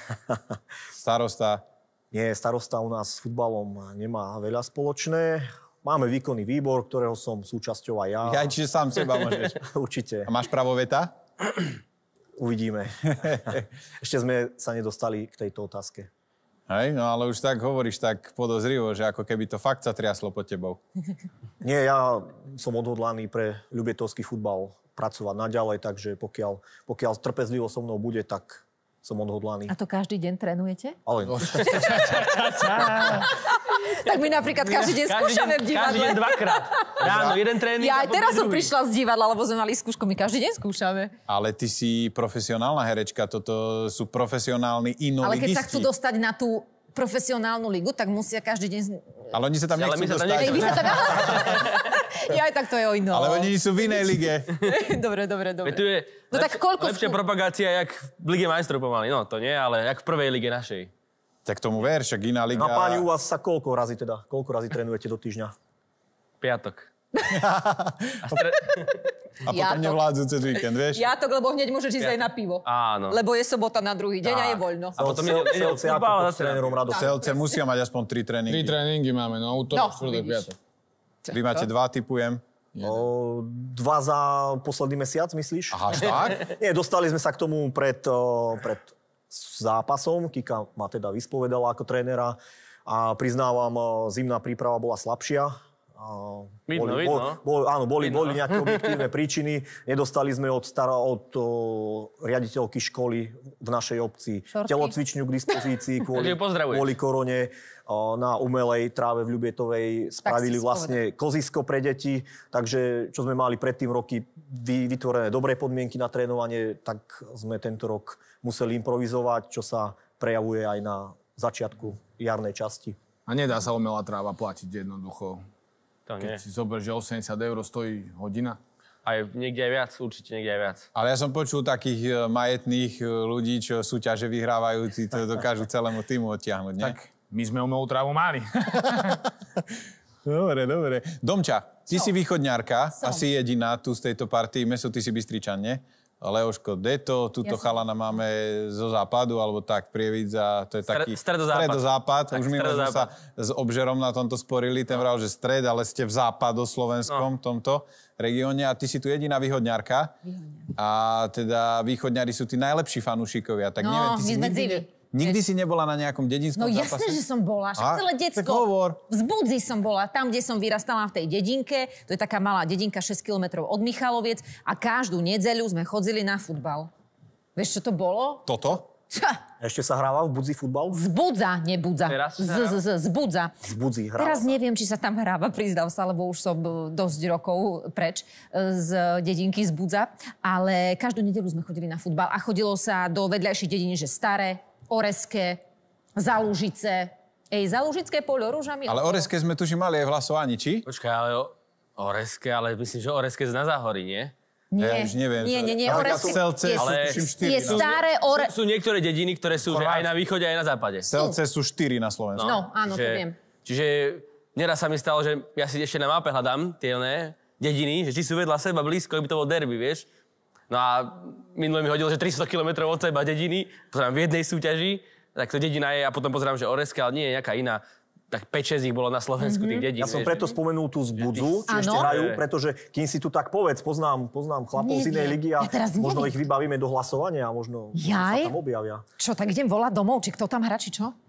Starosta? Nie, starosta u nás s futbalom nemá veľa spoločné. Máme výkonný výbor, ktorého som súčasťou aj ja. Ja, čiže sám seba môžeš. Určite. A máš právo veta? Uvidíme. Ešte sme sa nedostali k tejto otázke. Hej, no ale už tak hovoríš tak podozrivo, že ako keby to fakt sa triaslo pod tebou. Nie, ja som odhodlaný pre ľubietovský futbal pracovať naďalej, takže pokiaľ, pokiaľ trpezlivo so mnou bude, tak som odhodlaný. A to každý deň trénujete? Ale Tak my napríklad každý deň skúšame v divadle. Každý deň dvakrát. Ráno jeden tréning. Ja a aj potom teraz som druhý. prišla z divadla, lebo sme mali skúšku. My každý deň skúšame. Ale ty si profesionálna herečka, toto sú profesionálni Ale keď sa inoligisti. chcú dostať na tú profesionálnu ligu, tak musia každý deň... Ale oni sa tam Ale nechcú my sa tam dostať. Ej, vy sa tak... Ja aj tak to je o inom. Ale oni sú v inej lige. Dobre, dobre, dobre. Veď tu je No tak lepšia, koľko lepšia skú- propagácia, jak v Lige majstrov pomaly. No, to nie, ale jak v prvej lige našej. Tak tomu ver, však iná liga. na páni u vás sa koľko razy teda? Koľko razy trénujete do týždňa? Piatok. A potom Ja to- nevládzu cez víkend, vieš? Ja to, lebo hneď môžeš ísť aj na pivo. Áno. Lebo je sobota na druhý deň a je voľno. A potom ide, ide od Selce ako futbala pod zase. trénerom Radosť. Celce musia mať aspoň tri Tri tréningy. tréningy máme, no, útorok, No, štvrtok, vidíš. piatok. Vy máte dva, typujem. O, dva za posledný mesiac, myslíš? Aha, až tak? Nie, dostali sme sa k tomu pred, o, pred zápasom. Kika ma teda vyspovedala ako trénera a priznávam, o, zimná príprava bola slabšia. A Vidno, boli, vidno. Bol, bol, áno, boli, Vidno. boli nejaké objektívne príčiny. Nedostali sme od, stara, od o, riaditeľky školy v našej obci Šortky. telocvičňu k dispozícii kvôli, Takže ju pozdravuješ. kvôli korone. O, na umelej tráve v Ľubietovej spravili si vlastne kozisko pre deti. Takže čo sme mali predtým roky vy, vytvorené dobré podmienky na trénovanie, tak sme tento rok museli improvizovať, čo sa prejavuje aj na začiatku jarnej časti. A nedá sa umelá tráva platiť jednoducho. To nie. Keď si zober, že osemdesiat eur stojí hodina. Aj niekde aj viac, určite niekde aj viac. Ale ja som počul takých e, majetných e, ľudí, čo súťaže vyhrávajú, tí to dokážu celému týmu odtiahnuť, nie? Tak my sme umelú trávu mali. Dobre, dobre. Domča, ty si východňárka, asi jediná tu z tejto partii. Meso, ty si Bystričan, nie? Leoško Deto, túto Ja som- chalana máme zo západu, alebo tak, Prievidza, to je taký... stredozápad. Stredozápad. Tak, Už my sme sa stredozápad. s Obžerom na tomto sporili, ten vral, že stred, ale ste v západoslovenskom No. tomto regióne a ty si tu jediná východňarka. A teda východňari sú tí najlepší fanúšikovia. Tak No, neviem, ty my si sme nikdy, dzivi. ne, nikdy si nebola na nejakom dedinskom No zápase? jasné, že som bola. Však A? celé Tak detsko. hovor. V Zbudzi som bola, tam, kde som vyrastala v tej dedinke. To je taká malá dedinka šesť kilometrov od Michaloviec. A každú nedzeľu sme chodzili na futbal. Vieš, čo to bolo? Toto? Ča, Ešte sa hráva v Budzi futbal? Zbudza, nebudza. Teraz sa Z, hráva? z, z, zbudza. Z Budzi hráva Teraz sa. neviem, či sa tam hráva, prizdav sa, lebo už som e, dosť rokov preč e, z dedinky z Budza. Ale každú nedeľu sme chodili na futbal a chodilo sa do vedľajších dedín, že Staré, Oreské, Zalužice. Ej, Zalužické poľo rúžami. Ale Oreské sme tuším mali aj v hlasovaní, či? Počkaj, ale o, Oreské, ale myslím, že Oreské je na Záhorí, nie? Nie, Ja už neviem. nie, nie, nie, Ale Oreské. Selce je, sú Ale- tuším štyri. je na- staré Ore... Sú, sú niektoré dediny, ktoré sú že aj na východe, aj na západe. Selce sú štyri na Slovensku. No, áno, to čiže, viem. Čiže neraz sa mi stalo, že ja si ešte na mape hľadám tie oné dediny, že či sú vedľa seba blízko, aby to bol derby, vieš. No a minule mi hodilo, že tristo kilometrov od seba dediny, pozerám v jednej súťaži, tak to dedina je a potom pozerám, že Oreské, ale nie je nejaká iná. Tak päť šesť ich bolo na Slovensku tých dedín. Ja som vieš. preto spomenul tú z Budzu, či ešte Áno. hrajú, pretože kým si tu tak povedz, poznám, poznám chlapov z inej Neviem. ligy a Ja teraz možno neviem. ich vybavíme do hlasovania a možno Jaj? sa tam objavia. Čo, tak idem volať domov, či kto tam hrá, či čo?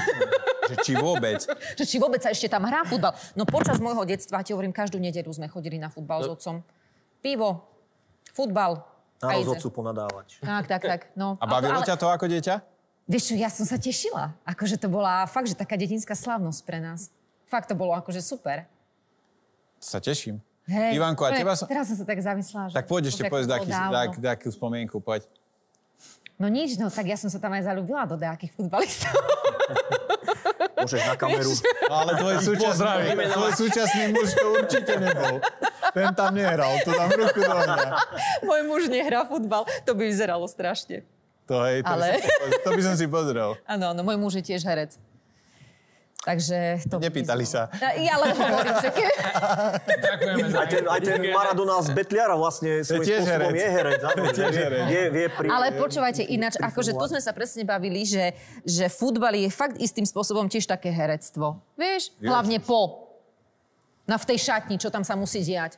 Že či vôbec. Že či vôbec sa ešte tam hrá futbal. No počas môjho detstva, ti hovorím, každú nedeľu sme chodili na futbal s otcom. Pivo, futbal. Na kajze. rozhodcu ponadávať. Tak, tak, tak. No. A bavilo ale, ťa to ako dieťa? Vieš čo, ja som sa tešila. Akože to bola fakt, že taká detinská slávnosť pre nás. Fakt to bolo akože super. Sa teším. Hej, Ivanko, a úplne- teba som... Teraz som sa tak zamyslela, že... Tak poď ešte už ako povedz bolo taký, dávno. tak, takú spomienku, poď. No nič, no tak ja som sa tam aj zalúbila do nejakých futbalistov. Môžeš na kameru. No, ale tvoj súčasný, tvoj súčasný muž to určite nebol. Ten tam nehral, to dám ruku do mňa. Môj muž nehrá futbal, to by vyzeralo strašne. To, hej, to, Ale- by som, si- to by som si pozrel. Áno, áno, môj muž je tiež herec. Takže to... Nepýtali sa. Ja len hovorím, že ke... Ďakujeme za Aj ten, aj ten Maradona z Betliara vlastne svojím tiež spôsobom herec. je herec. áno, Je tiež vie- herec. Vie, vie pri, Ale počúvajte, ináč, akože tu sme sa presne bavili, že, že futbal je fakt istým spôsobom tiež také herectvo. Vieš? Hlavne po. Na v tej šatni, čo tam sa musí diať.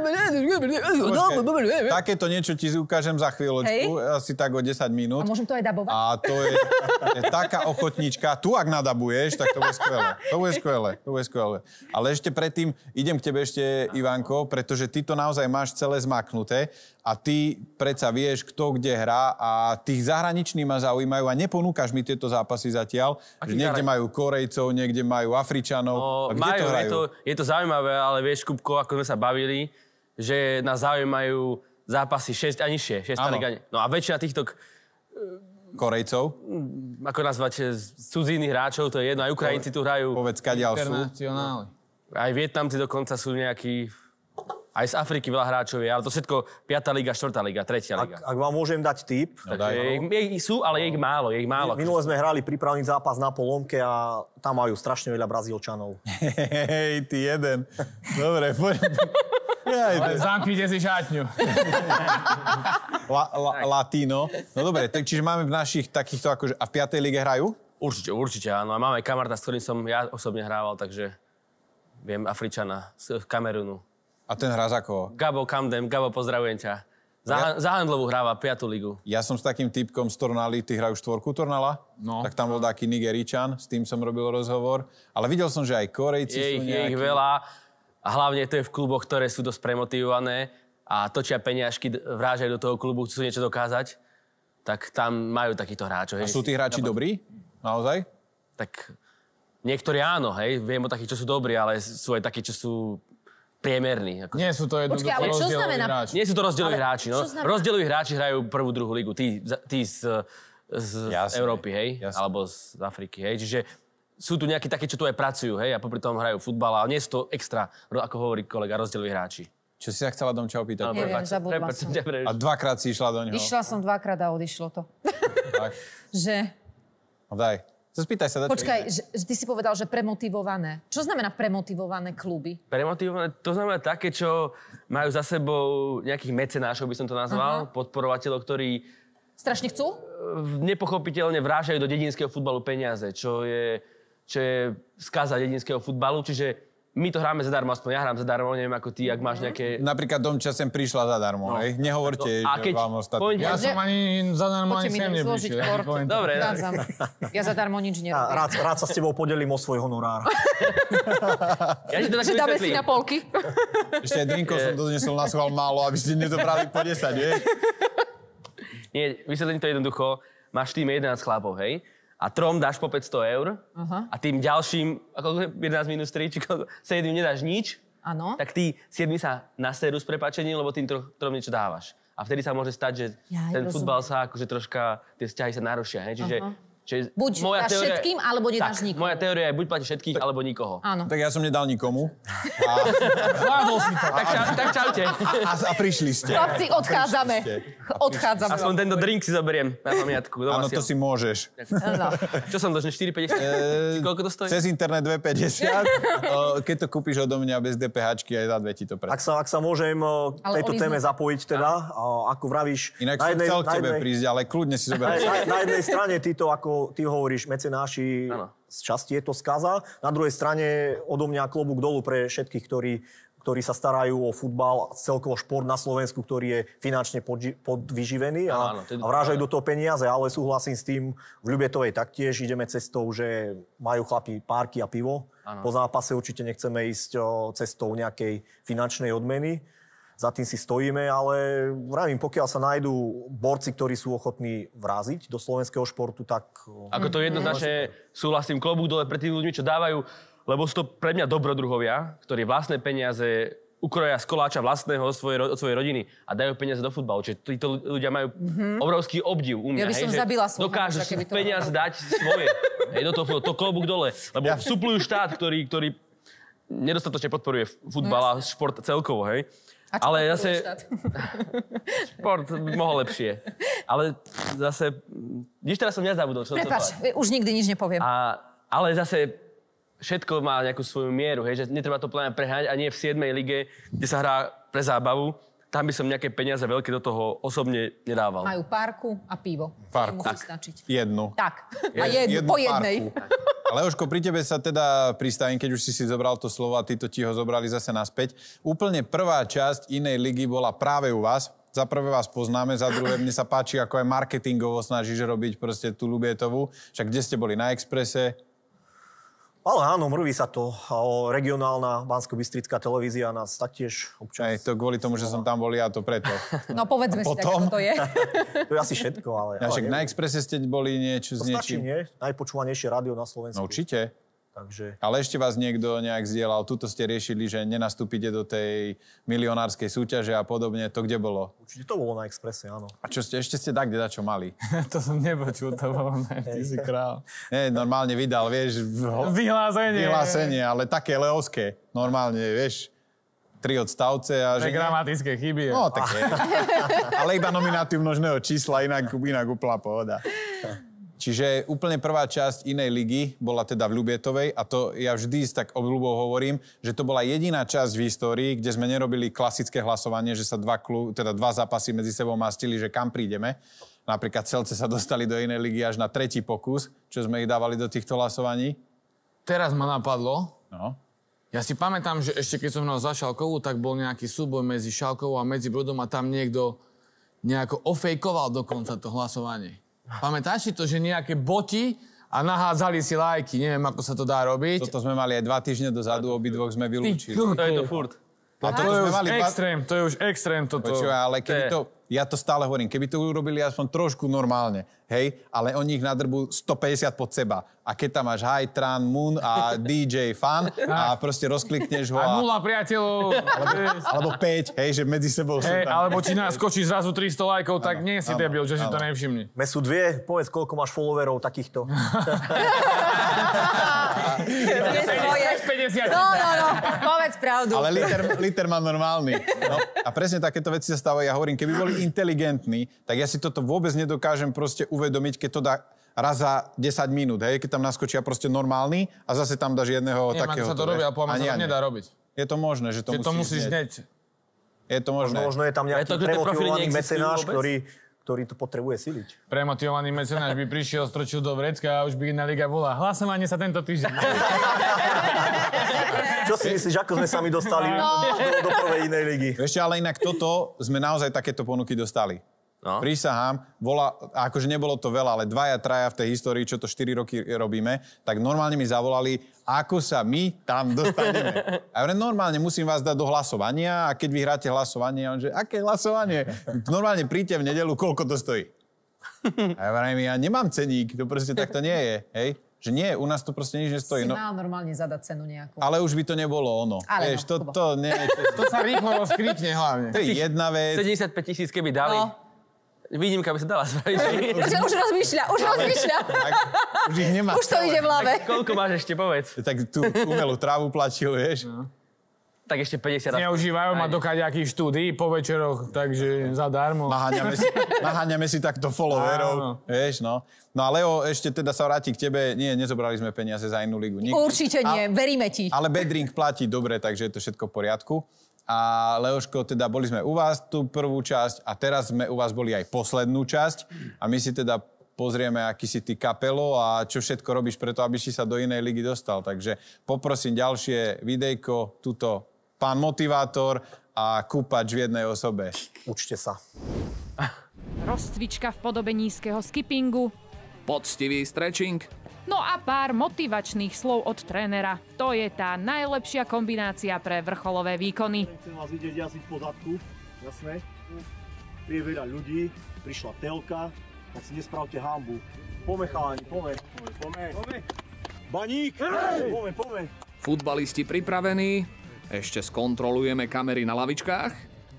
Takéto niečo ti ukážem za chvíľočku, asi tak o desať minút. A môžem to aj dabovať? A to je, je taká ochotnička. Tu, ak nadabuješ, tak to bude skvelé. To bude skvelé, to bude skvelé. Ale ešte predtým idem k tebe ešte, Ivanko, pretože ty to naozaj máš celé zmaknuté a ty predsa vieš, kto kde hrá a tých zahraniční ma zaujímajú a neponúkaš mi tieto zápasy zatiaľ. Že Aký niekde zahrani- majú Korejcov, niekde majú Afričanov. No, A kde majú, to je hrajú? to, je to zaujímavé, ale vieš, Kupko, ako sme sa bavili, že nás zaujímajú zápasy šesť a nižšie. šesť Áno. liga. No a väčšina týchto, k- Korejcov? ako nazvať, z cudzínych hráčov, to je jedno, aj Ukrajinci tu hrajú, Povedz, kadiaľ sú. internacionály. aj Vietnamci dokonca sú nejakí, aj z Afriky veľa hráčov je, ale to všetko piata liga, štvrtá liga, tretia liga. ak, ak vám môžem dať tip, No, daj. Je, je, je, sú, ale je ich málo, je ich málo. minule sme hrali prípravný zápas na Polomke a tam majú strašne veľa Brazílčanov. Hej, ty jeden. Dobre, poď. Ja, Ale zamknite si šatňu. La, la, latino. No dobre, tak čiže máme v našich takýchto akože... A v piatej lige hrajú? Určite, určite áno. A máme aj kamaráta, s ktorým som ja osobne hrával, takže viem Afričana z Kamerunu. A ten hrá za koho? Gabo Kamdem, Gabo, pozdravujem ťa. Za, Ja- za Handlovú hráva piatu ligu. Ja som s takým typkom z Tornaly, ty hrajú štvorku Tornala? No. Tak tam bol taký Nigeričan, s tým som robil rozhovor. Ale videl som, že aj Korejci Je sú ich, je nejakí. ich veľa a hlavne to je v kluboch, ktoré sú dosť premotivované a točia peniažky, d- vrážajú do toho klubu, chcú niečo dokázať, tak tam majú takýchto hráčov. A hej. sú tí hráči dobrí? Naozaj? Tak niektorí áno, hej, viem o takých, čo sú dobrí, ale sú aj takí, čo sú priemerní. Ako... Nie sú to jednoducho Počkaj, ale čo rozdieloví znamená- hráči. Nie sú to rozdieloví Ale hráči, no. čo znamená- Rozdieloví hráči hrajú prvú, druhú ligu. Tí, za- tí z, z Jasne, Európy, hej? jasne. Alebo z Afriky, hej? Čiže sú tu nejakí takí, čo tu aj pracujú, hej? A popri tom hrajú futbal, ale nie sú to extra, ro- ako hovorí kolega, rozdieloví hráči. Čo si sa chcela Domča opýtať? Neviem, Prepáč, zabudla prepáč, som. ťa preruším. A dvakrát si išla do neho. Išla som dvakrát a odišlo to. Tak, Že... no daj. Spýtaj sa, Počkaj, že, že ty si povedal, že premotivované. Čo znamená premotivované kluby? Premotivované, to znamená také, čo majú za sebou nejakých mecenášov, by som to nazval, uh-huh. podporovateľov, ktorí strašne chcú? Nepochopiteľne vrážajú do dedinského futbalu peniaze, čo je, čo je skaza dedinského futbalu, čiže my to hráme zadarmo, aspoň ja hrám zadarmo, neviem ako ty, ak máš nejaké... Napríklad Domča sem prišla zadarmo, no. hej? Nehovorte, no, že vám ostatní. Ja som ani zadarmo ani sem neprišiel. Dobre. Ja zadarmo nič nerobím. Rád, rád sa s tebou podelím o svoj honorár. Ja ti to tak že dáme si na polky. Ešte aj drinkov som donesol na schvál málo, aby ste nedobrali po desať, vieš? Nie, vysvetlím to jednoducho. Máš v tým jedenásť chlapov, hej? A trom dáš po päťsto eur uh-huh. a tým ďalším, ako jedenásť minus tri, či koľko, sedmým nedáš nič, ano. Tak tí siedmi sa naserú s prepáčením, lebo tým trom, trom niečo dávaš. A vtedy sa môže stať, že ja, ten futbal sa akože troška, tie vzťahy sa narušia, hej? Čiže... Uh-huh. Čiže buď moja dáš teória, všetkým, alebo nedáš tak, nikomu. Moja teória je, buď platíš všetkých, alebo nikoho. Áno. Tak ja som nedal nikomu. A... Zvládol si to. Tak, čau, tak čaute. A, a prišli ste. Chlapci, odchádzame. Odchádzame. Aspoň tento drink si zoberiem na pamiatku. Áno, to si môžeš. No. Čo som dlžný? štyri päťdesiat? E, koľko to stojí? Cez internet dva päťdesiat. Keď to kúpiš odo mňa bez DPHčky, aj za dve ti to pre. Ak sa, ak sa môžem tejto téme zapojiť teda, ako vravíš... Inak som chcel k tebe prísť, ale kľudne si zoberiem. Na, na jednej strane ty to, ako ty hovoríš, mecenáši, z časti je to skaza. Na druhej strane odo mňa klobúk dolu pre všetkých, ktorí, ktorí sa starajú o futbal, celkovo šport na Slovensku, ktorý je finančne podži- podvyživený a, a vrážajú do toho peniaze, ale súhlasím s tým, v Ľubetovej taktiež ideme cestou, že majú chlapi párky a pivo. Ano. Po zápase určite nechceme ísť o, cestou nejakej finančnej odmeny. Za tým si stojíme, ale vravím, pokiaľ sa nájdú borci, ktorí sú ochotní vráziť do slovenského športu, tak... Ako to jednoznačne súhlasím, klobúk dole pre tých ľuďmi, čo dávajú, lebo sú to pre mňa dobrodruhovia, ktorí vlastné peniaze ukroja z koláča vlastného od svojej, od svojej rodiny a dajú peniaze do futbalu. Čiže títo ľudia majú mm-hmm. obrovský obdiv u mňa. Ja by som hej, zabila svojho. Dokážu peniaze dať svoje. Hej, do toho, to klobúk dole. Lebo ja. Suplujú štát, ktorý, ktorý nedostatočne podporuje futbal a šport celkovo, hej. Ale zase... Šport mohol lepšie. Ale zase... Vidíš, teraz som nezabudol. Prepáč, už nikdy nič nepoviem. A, ale zase všetko má nejakú svoju mieru, hej, že netreba to plne preháňať a nie v siedmej lige, kde sa hrá pre zábavu. Tam by som nejaké peniaze veľké do toho osobne nedával. Majú párku a pivo. Párku. Musí stačiť. Jednu. Tak. A jednu, jednu po jednej. Ale Jožko, pri tebe sa teda pristavím, keď už si si zobral to slovo a títo ti ho zobrali zase naspäť. Úplne prvá časť inej ligy bola práve u vás. Za prvé vás poznáme, za druhé mne sa páči, ako aj marketingovo snažíš robiť proste tú Ľubietovú. Však kde ste boli? Na Expresse? Ale áno, mrví sa to. Regionálna Banskobystrická televízia nás taktiež občas... Aj to kvôli tomu, že som tam bol ja, to preto. No povedzme si, ako to je. To je asi všetko, ale... Ja, však ale na Expresse ste boli niečo to s niečím? To stačí, nie? Najpočúvanejšie rádio na Slovensku. No určite. Takže... Ale ešte vás niekto nejak zdieľal. Tuto ste riešili, že nenastúpite do tej milionárskej súťaže a podobne. To kde bolo? Určite to bolo na Expresse, áno. A čo ste, ešte ste tak, kde dačo mali? To som nepočul, to bolo ne, ty si král. Nie, normálne vydal, vieš... Vyhlásenie. Vyhlásenie, ale také leovské. Normálne, vieš, tri odstavce a... Pre že gramatické chyby. No, tak je. Ale iba nominatív množného čísla, inak, inak úplná pohoda. Čiže úplne prvá časť inej ligy bola teda v Ľubietovej a to ja vždy tak obľúbou hovorím, že to bola jediná časť v histórii, kde sme nerobili klasické hlasovanie, že sa dva, klub, teda dva zápasy medzi sebou mastili, že kam prídeme. Napríklad Celce sa dostali do inej ligy až na tretí pokus, čo sme ich dávali do týchto hlasovaní. Teraz ma napadlo. No. Ja si pamätám, že ešte keď som hral za Šalkovú, tak bol nejaký súboj medzi Šalkovou a medzi Brodom a tam niekto nejako ofejkoval dokonca to hlasovanie. Pamätáš si to, že nejaké boti a nahádzali si lajky. Neviem, ako sa to dá robiť. Toto sme mali aj dva týždne dozadu, obidvoch sme vylúčili. To je to furt. A to, to je už mali extrém, dva... to je už extrém toto. Počúva, ale keby to, ja to stále hovorím, keby to urobili aspoň trošku normálne, hej, ale oni ich nadrbú stopäťdesiat pod seba. A keď tam máš High, Tran, Moon a dý džej Fan a proste rozklikneš ho a... A nula priateľov. Alebo, alebo päť, hej, že medzi sebou sú hey, tam. Alebo či naskočí zrazu tristo lajkov, tak nie si áno, debil, že áno. si to nevšimni. Me sú dve, povedz, koľko máš followerov takýchto. päťdesiat. No, no, no, povedz pravdu. Ale liter, liter má normálny. No, a presne takéto veci sa stávajú. Ja hovorím, keby boli inteligentní, tak ja si toto vôbec nedokážem proste uvedomiť, keď to dá raz za desať minút, hej, keď tam naskočia proste normálny a zase tam dáš jedného Nie, takého. Nie, sa to robí, ale po sa to nedá robiť. Je to možné, že to, že to musíš hneď. Je to možné. Možno je tam nejaký premotivovaný mecenáš, ktorý, ktorý to potrebuje siliť. Premotivovaný mecenáš by prišiel, stročil do vrecka a už by iná liga volá. Hlasovanie sa tento týždeň. Čo si myslíš, ako sme sa my dostali no. do, do prvej inej ligy? Ešte ale inak toto sme naozaj takéto ponuky dostali. No. Prísahám, bola, akože nebolo to veľa, ale dvaja, traja v tej histórii, čo to štyri roky robíme, tak normálne mi zavolali, ako sa my tam dostaneme. A ja normálne musím vás dať do hlasovania a keď vyhráte hlasovanie, on že, aké hlasovanie? Normálne príďte v nedeľu, koľko to stojí? A ja vrajím, ja nemám ceník, to proste takto nie je, hej? Že nie, u nás to proste nič nestojí. Si mal normálne zadať cenu nejakú. Ale už by to nebolo ono. Ale Vieš, no, to, to, nie, to, to sa rýchlo rozkrikne hlavne. To je jedna vec. sedemdesiatpäť tisíc keby dali. No. Výnimka by sa dala spraviť. Už, už rozmýšľa, už rozmýšľa. Tak, už ich nemá. Už to ide v hlave. Tak koľko máš ešte, povedz? Tak tú umelú trávu platil, vieš. No. Tak ešte päťdesiat. Neužívajú ma do kaďakých štúdií po večeroch, takže zadarmo. Naháňame si, naháňame si takto followerov, vieš, no. No a Leo, ešte teda sa vráti k tebe. Nie, nezobrali sme peniaze za inú ligu. Nik- Určite nie, a, veríme ti. Ale Bedrink platí dobre, takže je to všetko v poriadku. A Leoško, teda boli sme u vás tú prvú časť a teraz sme u vás boli aj poslednú časť. A my si teda pozrieme, aký si ty kapelo a čo všetko robíš preto, aby si sa do inej ligy dostal. Takže poprosím ďalšie videjko, tuto pán motivátor a kúpač v jednej osobe. Učte sa. Rozcvička v podobe nízkeho skippingu. Poctivý stretching. No a pár motivačných slov od trénera. To je tá najlepšia kombinácia pre vrcholové výkony. Chcem vás vidieť jazdiť po zadku, jasné? Je veľa ľudí, prišla telka, tak si nespravte hanbu. Pome chalani, pome, pome, pome. Baník, pome, pome. Futbalisti pripravení. Ešte skontrolujeme kamery na lavičkách.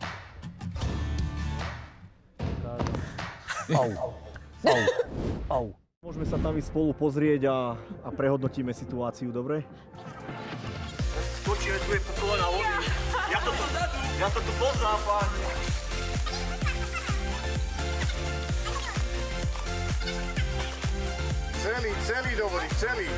Au, au, au. Môžeme sa tam ísť spolu pozrieť a, a prehodnotíme situáciu, dobre? Skočíme, tu je kolena vody. Ja to tu, ja to tu poznám, páni. Celý, celý dovolí, celý.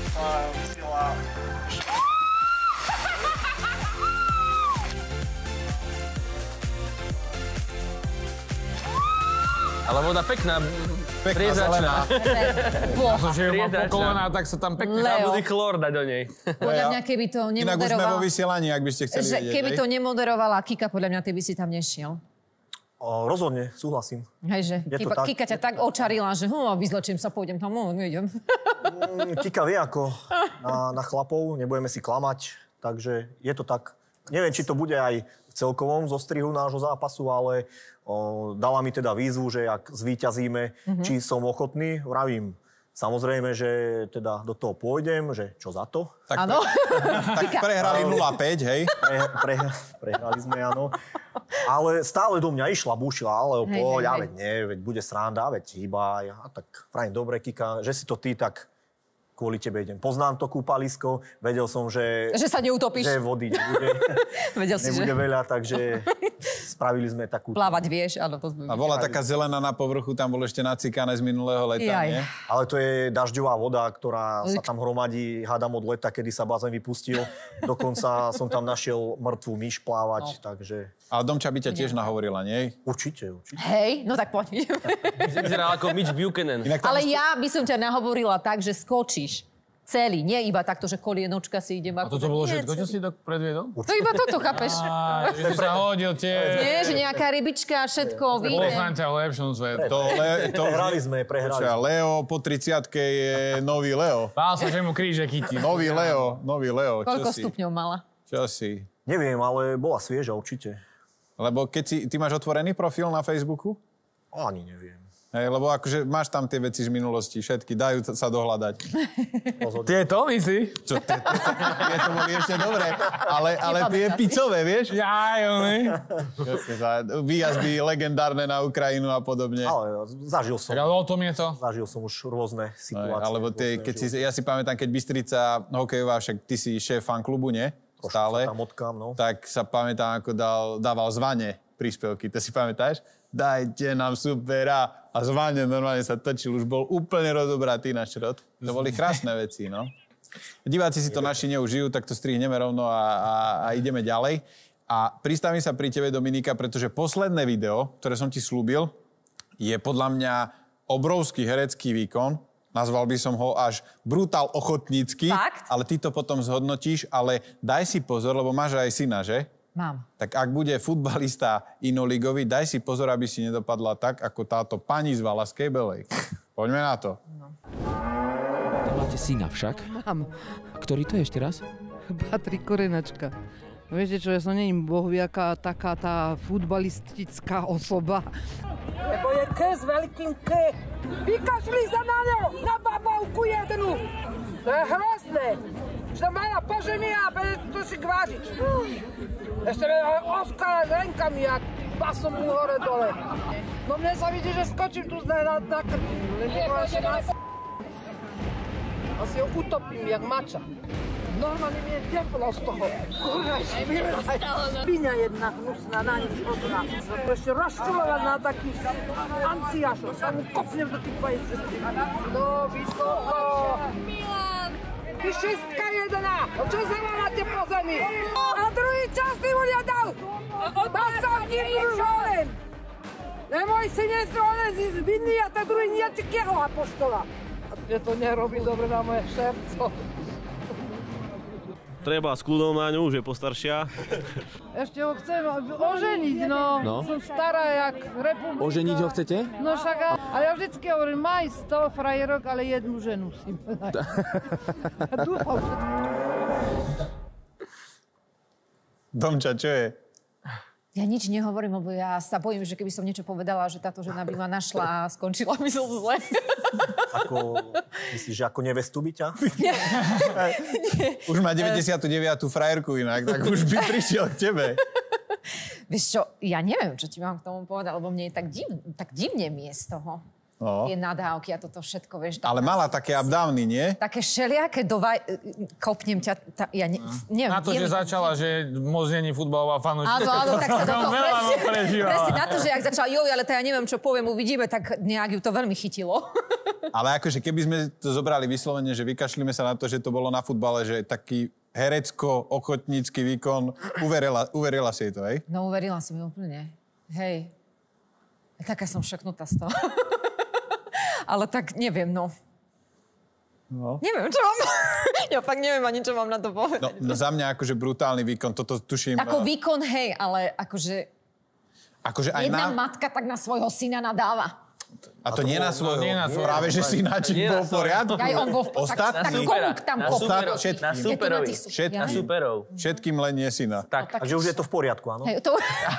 Ale voda pekná, Pekná zelená. Že ju mám po kolená, tak sa tam pekne... Leo. Budí chlór dať do nej. Podľa mňa, keby to Inak už sme vo nemoderovala... vysielaní, ak by ste chceli že vedieť. keby hej? to nemoderovala Kika, podľa mňa, ty by si tam nešiel. O, rozhodne, súhlasím. Hej, že Je to Kika, tak. Kika ťa tak očarila, že hm, vyzlečím sa, pôjdem tam, no, nejdem. Mm, Kika vie ako na, na chlapov, nebudeme si klamať, takže je to tak. Neviem, či to bude aj v celkovom zostrihu nášho zápasu, ale o, dala mi teda výzvu, že ak zvíťazíme, mm-hmm. či som ochotný, vravím. Samozrejme, že teda do toho pôjdem, že čo za to. Tak, Áno. tak prehrali nula päť, hej? Pre, pre, prehrali sme, áno. Ale stále do mňa išla, bušila, ale Hej, poď, hej, a hej. veď nie, veď bude sranda, veď hýba. A tak vrajím, dobre, Kika, že si to ty, tak kvôli tebe idem. Poznám to kúpalisko, vedel som, že... Že sa neutopíš. Že vody nebude, Vedel si, nebude že veľa, takže spravili sme takú... plávať vieš, áno, to sme... A bola taká zelená na povrchu, tam bolo ešte nacikané z minulého leta, Jaj. nie? Ale to je dažďová voda, ktorá sa tam hromadí, hádam od leta, kedy sa bazén vypustil. Dokonca som tam našiel mŕtvú myš plávať, no. takže... Ale Domča by ťa tiež nahovorila, nie? Určite, určite. Hej, no tak poď. Vyzeral ako Mitch Buchanan. Inak tam Ale ja by som ťa nahovorila tak, že skočíš celý, nie iba takto, že kolienočka si idem. A toto bolo všetko, čo si to predviedol? To iba toto, chápeš? Á, že si sa hodil tie... Nie, že nejaká rybička, všetko, vyjde. Poznám ťa v lepšom svetu. To, le, to Prehrali sme, prehrali Počia, sme. Leo po tridsiatke je nový Leo. Bál sa, že mu kríže chytí. Nový Leo, nový Leo. Čo Koľko si? stupňov mala? Čo si? Neviem, ale bola svieža určite. Lebo keď si, ty máš otvorený profil na Facebooku? Ani neviem. Hej, lebo akože máš tam tie veci z minulosti, všetky, dajú sa dohľadať. Tieto, myslíš? Čo, tie, tie to boli ešte dobré, ale, ale tie picové, vieš? Jaj, oni. Výjazdy legendárne na Ukrajinu a podobne. Ale zažil som. Tak ale o tom je to. Zažil som už rôzne Aj, situácie. alebo tie, rôzne keď si, životy. ja si pamätám, keď Bystrica hokejová, však ty si šéf fanklubu, nie? Trošku Stále. sa tam odkám, no. Tak sa pamätám, ako dal, dával Zvane príspevky. To si pamätáš? Dajte nám supera, a zváne normálne sa točil, už bol úplne rozobratý na šrot. To boli krásne veci, no. Diváci si to naši neužijú, tak to strihneme rovno a, a, a ideme ďalej. A pristavím sa pri tebe, Dominika, pretože posledné video, ktoré som ti slúbil, je podľa mňa obrovský herecký výkon. Nazval by som ho až brutál ochotnícky. Fakt? Ale ty to potom zhodnotíš, ale daj si pozor, lebo máš aj syna, že? Mám. Tak ak bude futbalista inoligový, daj si pozor, aby si nedopadla tak, ako táto pani z Valaskej Belej. Poďme na to. No. Máte syna však? Mám. A ktorý to je ešte raz? Patrik Korenačka. Viete čo, ja som není bohviaká taká tá futbalistická osoba. Lebo je K s veľkým K. Vykašli sa na ňo, na babovku jednu. To je hrozné. Že to mala poženie a to si kvážič. Ešte mi ovkala renkami, jak basom mu hore dole. No mne sa vidí, že skočím tu na, na krku. Asi ho utopím, jak mača. Normálne mi je teplo z toho. Kurva, špíraj. Spíňa jedna hnusná, na nič hodná. To ešte rozčulovať na takých anciášov. Sa mu kopnem do tých vajíček. No, vysoko. Milan. Ty šestka jedna. Čo sa máte po zemi? A druhý čas ty mu nedal. Dal sa v ním družoven. Nemoj si nezvolen vinný a tá druhý niečikého apoštola. A mne to nerobí dobre na moje srdco. Treba s kľudom na ňu, už je postaršia. Ešte ho chcem oženiť, no. no. Som stará jak republika. Oženiť ho chcete? No však, a, a ja vždycky hovorím, maj sto frajerok, ale jednu ženu si dať. Dúfam. Domča, čo je? Ja nič nehovorím, lebo ja sa bojím, že keby som niečo povedala, že táto žena by ma našla a skončila by som zle. Ako, myslíš, že ako nevestu by ťa? Už má deväťdesiatu deviatu frajerku inak, tak už by prišiel k tebe. Vieš čo, ja neviem, čo ti mám k tomu povedať, lebo mne je tak, div, tak divne mi je z toho. No. Tie nadávky a toto všetko, vieš. Ale mala také updowny, nie? Také všelijaké dovaj... Kopnem ťa... Ta, ja ne, neviem. Na to, že neviem. začala, že moc není futbalová fanúška. Áno, áno, tak sa do toho presne, presne na to, že ak začala, joj, ale to ja neviem, čo poviem, uvidíme, tak nejak ju to veľmi chytilo. Ale akože keby sme to zobrali vyslovene, že vykašlíme sa na to, že to bolo na futbale, že taký herecko-ochotnícky výkon, uverila, uverila si jej to, hej? No, uverila si mi úplne. Hej. Taká som šoknutá z toho. Ale tak neviem, no. No. Neviem, čo mám... ja fakt neviem ani, čo mám na to povedať. No, no za mňa akože brutálny výkon, toto tuším... Ako výkon, hej, ale akože... Akože aj jedna na... matka tak na svojho syna nadáva. A to, to nie na svojho, nie na svojho. práve že synáčik bol v poriadku. Aj on bol v poriadku. Ostatní? Tak komu tam kopnú? Na superovi. Všetkým, Na superov. všetkým len nie syna. Tak. Takže už je to v poriadku, áno? Hej, to...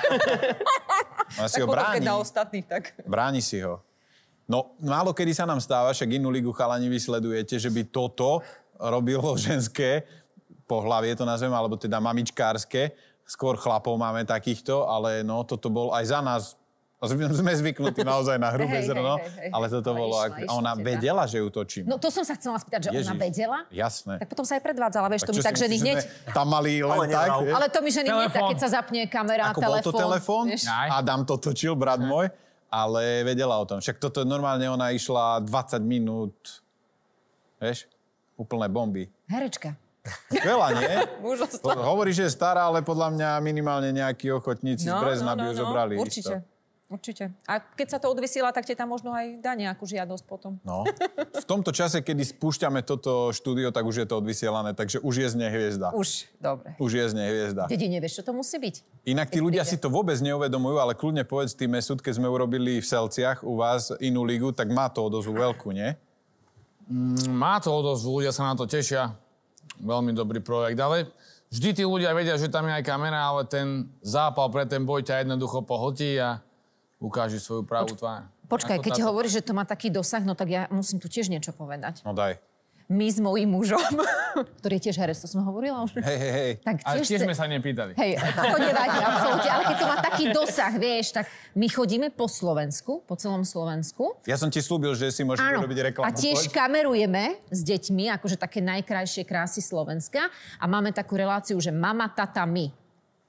Ona si ho tak bráni. na ostatných, tak... Bráni si ho. No, málo kedy sa nám stáva, však inú ligu chalani vysledujete, že by toto robilo ženské pohlavie, to nazvem, alebo teda mamičkárske. Skôr chlapov máme takýchto, ale no, toto bol aj za nás. Sme zvyknutí naozaj na hrubé Hej, zrno, hej, hej, hej. ale toto Ale bolo... išla, Ak... išla A ona teda. vedela, že ju točím. No to som sa chcela spýtať, že Ježiš. ona vedela? Jasné. Tak potom sa aj predvádzala, vieš, to mi čo tak si ženy myslíš, hneď... že sme Tam mali len Ale tak, nebral. vieš? Ale to mi ženy hneď, tak Telefón. keď sa zapne kamera, Ako bol to telefón, vieš. Adam to točil, brat môj, ale vedela o tom. Však toto normálne ona išla dvadsať minút, vieš, úplné bomby. Herečka. Veľa, nie? Úžasná. To hovorí, že je stará, ale podľa mňa minimálne nejakí ochotníci z Brezna by ju zobrali. Určite. Isto. Určite. A keď sa to odvysiela, tak ti tam možno aj dá nejakú žiadosť potom. No. V tomto čase, kedy spúšťame toto štúdio, tak už je to odvysielané, takže už je z nej hviezda. Už, dobre. Už je z nej hviezda. Dedine, vieš, čo to musí byť? Inak tí Keď ľudia príde. si to vôbec neuvedomujú, ale kľudne povedz ty, Mesut, keď sme urobili v Selciach u vás inú ligu, tak má to odozvu veľkú, nie? Mm, Má to odozvu, ľudia sa na to tešia. Veľmi dobrý projekt, ale vždy tí ľudia vedia, že tam je aj kamera, ale ten zápal pre ten boj ťa jednoducho pohltí a ukáže svoju pravú tvár. Počkaj, Ako keď ti táto- hovoríš, že to má taký dosah, no tak ja musím tu tiež niečo povedať. No daj. My s mojím mužom, ktorý je tiež herec, to som hovorila už. Hej, hej, hej. Tak Ale tiež chce- sme sa nepýtali. Hej, to nevadí, absolútne. Ale keď to má taký dosah, vieš, tak my chodíme po Slovensku, po celom Slovensku. Ja som ti slúbil, že si môžeš Áno. urobiť reklamu. A tiež Poď. kamerujeme s deťmi, akože také najkrajšie krásy Slovenska. A máme takú reláciu, že mama, tata, my.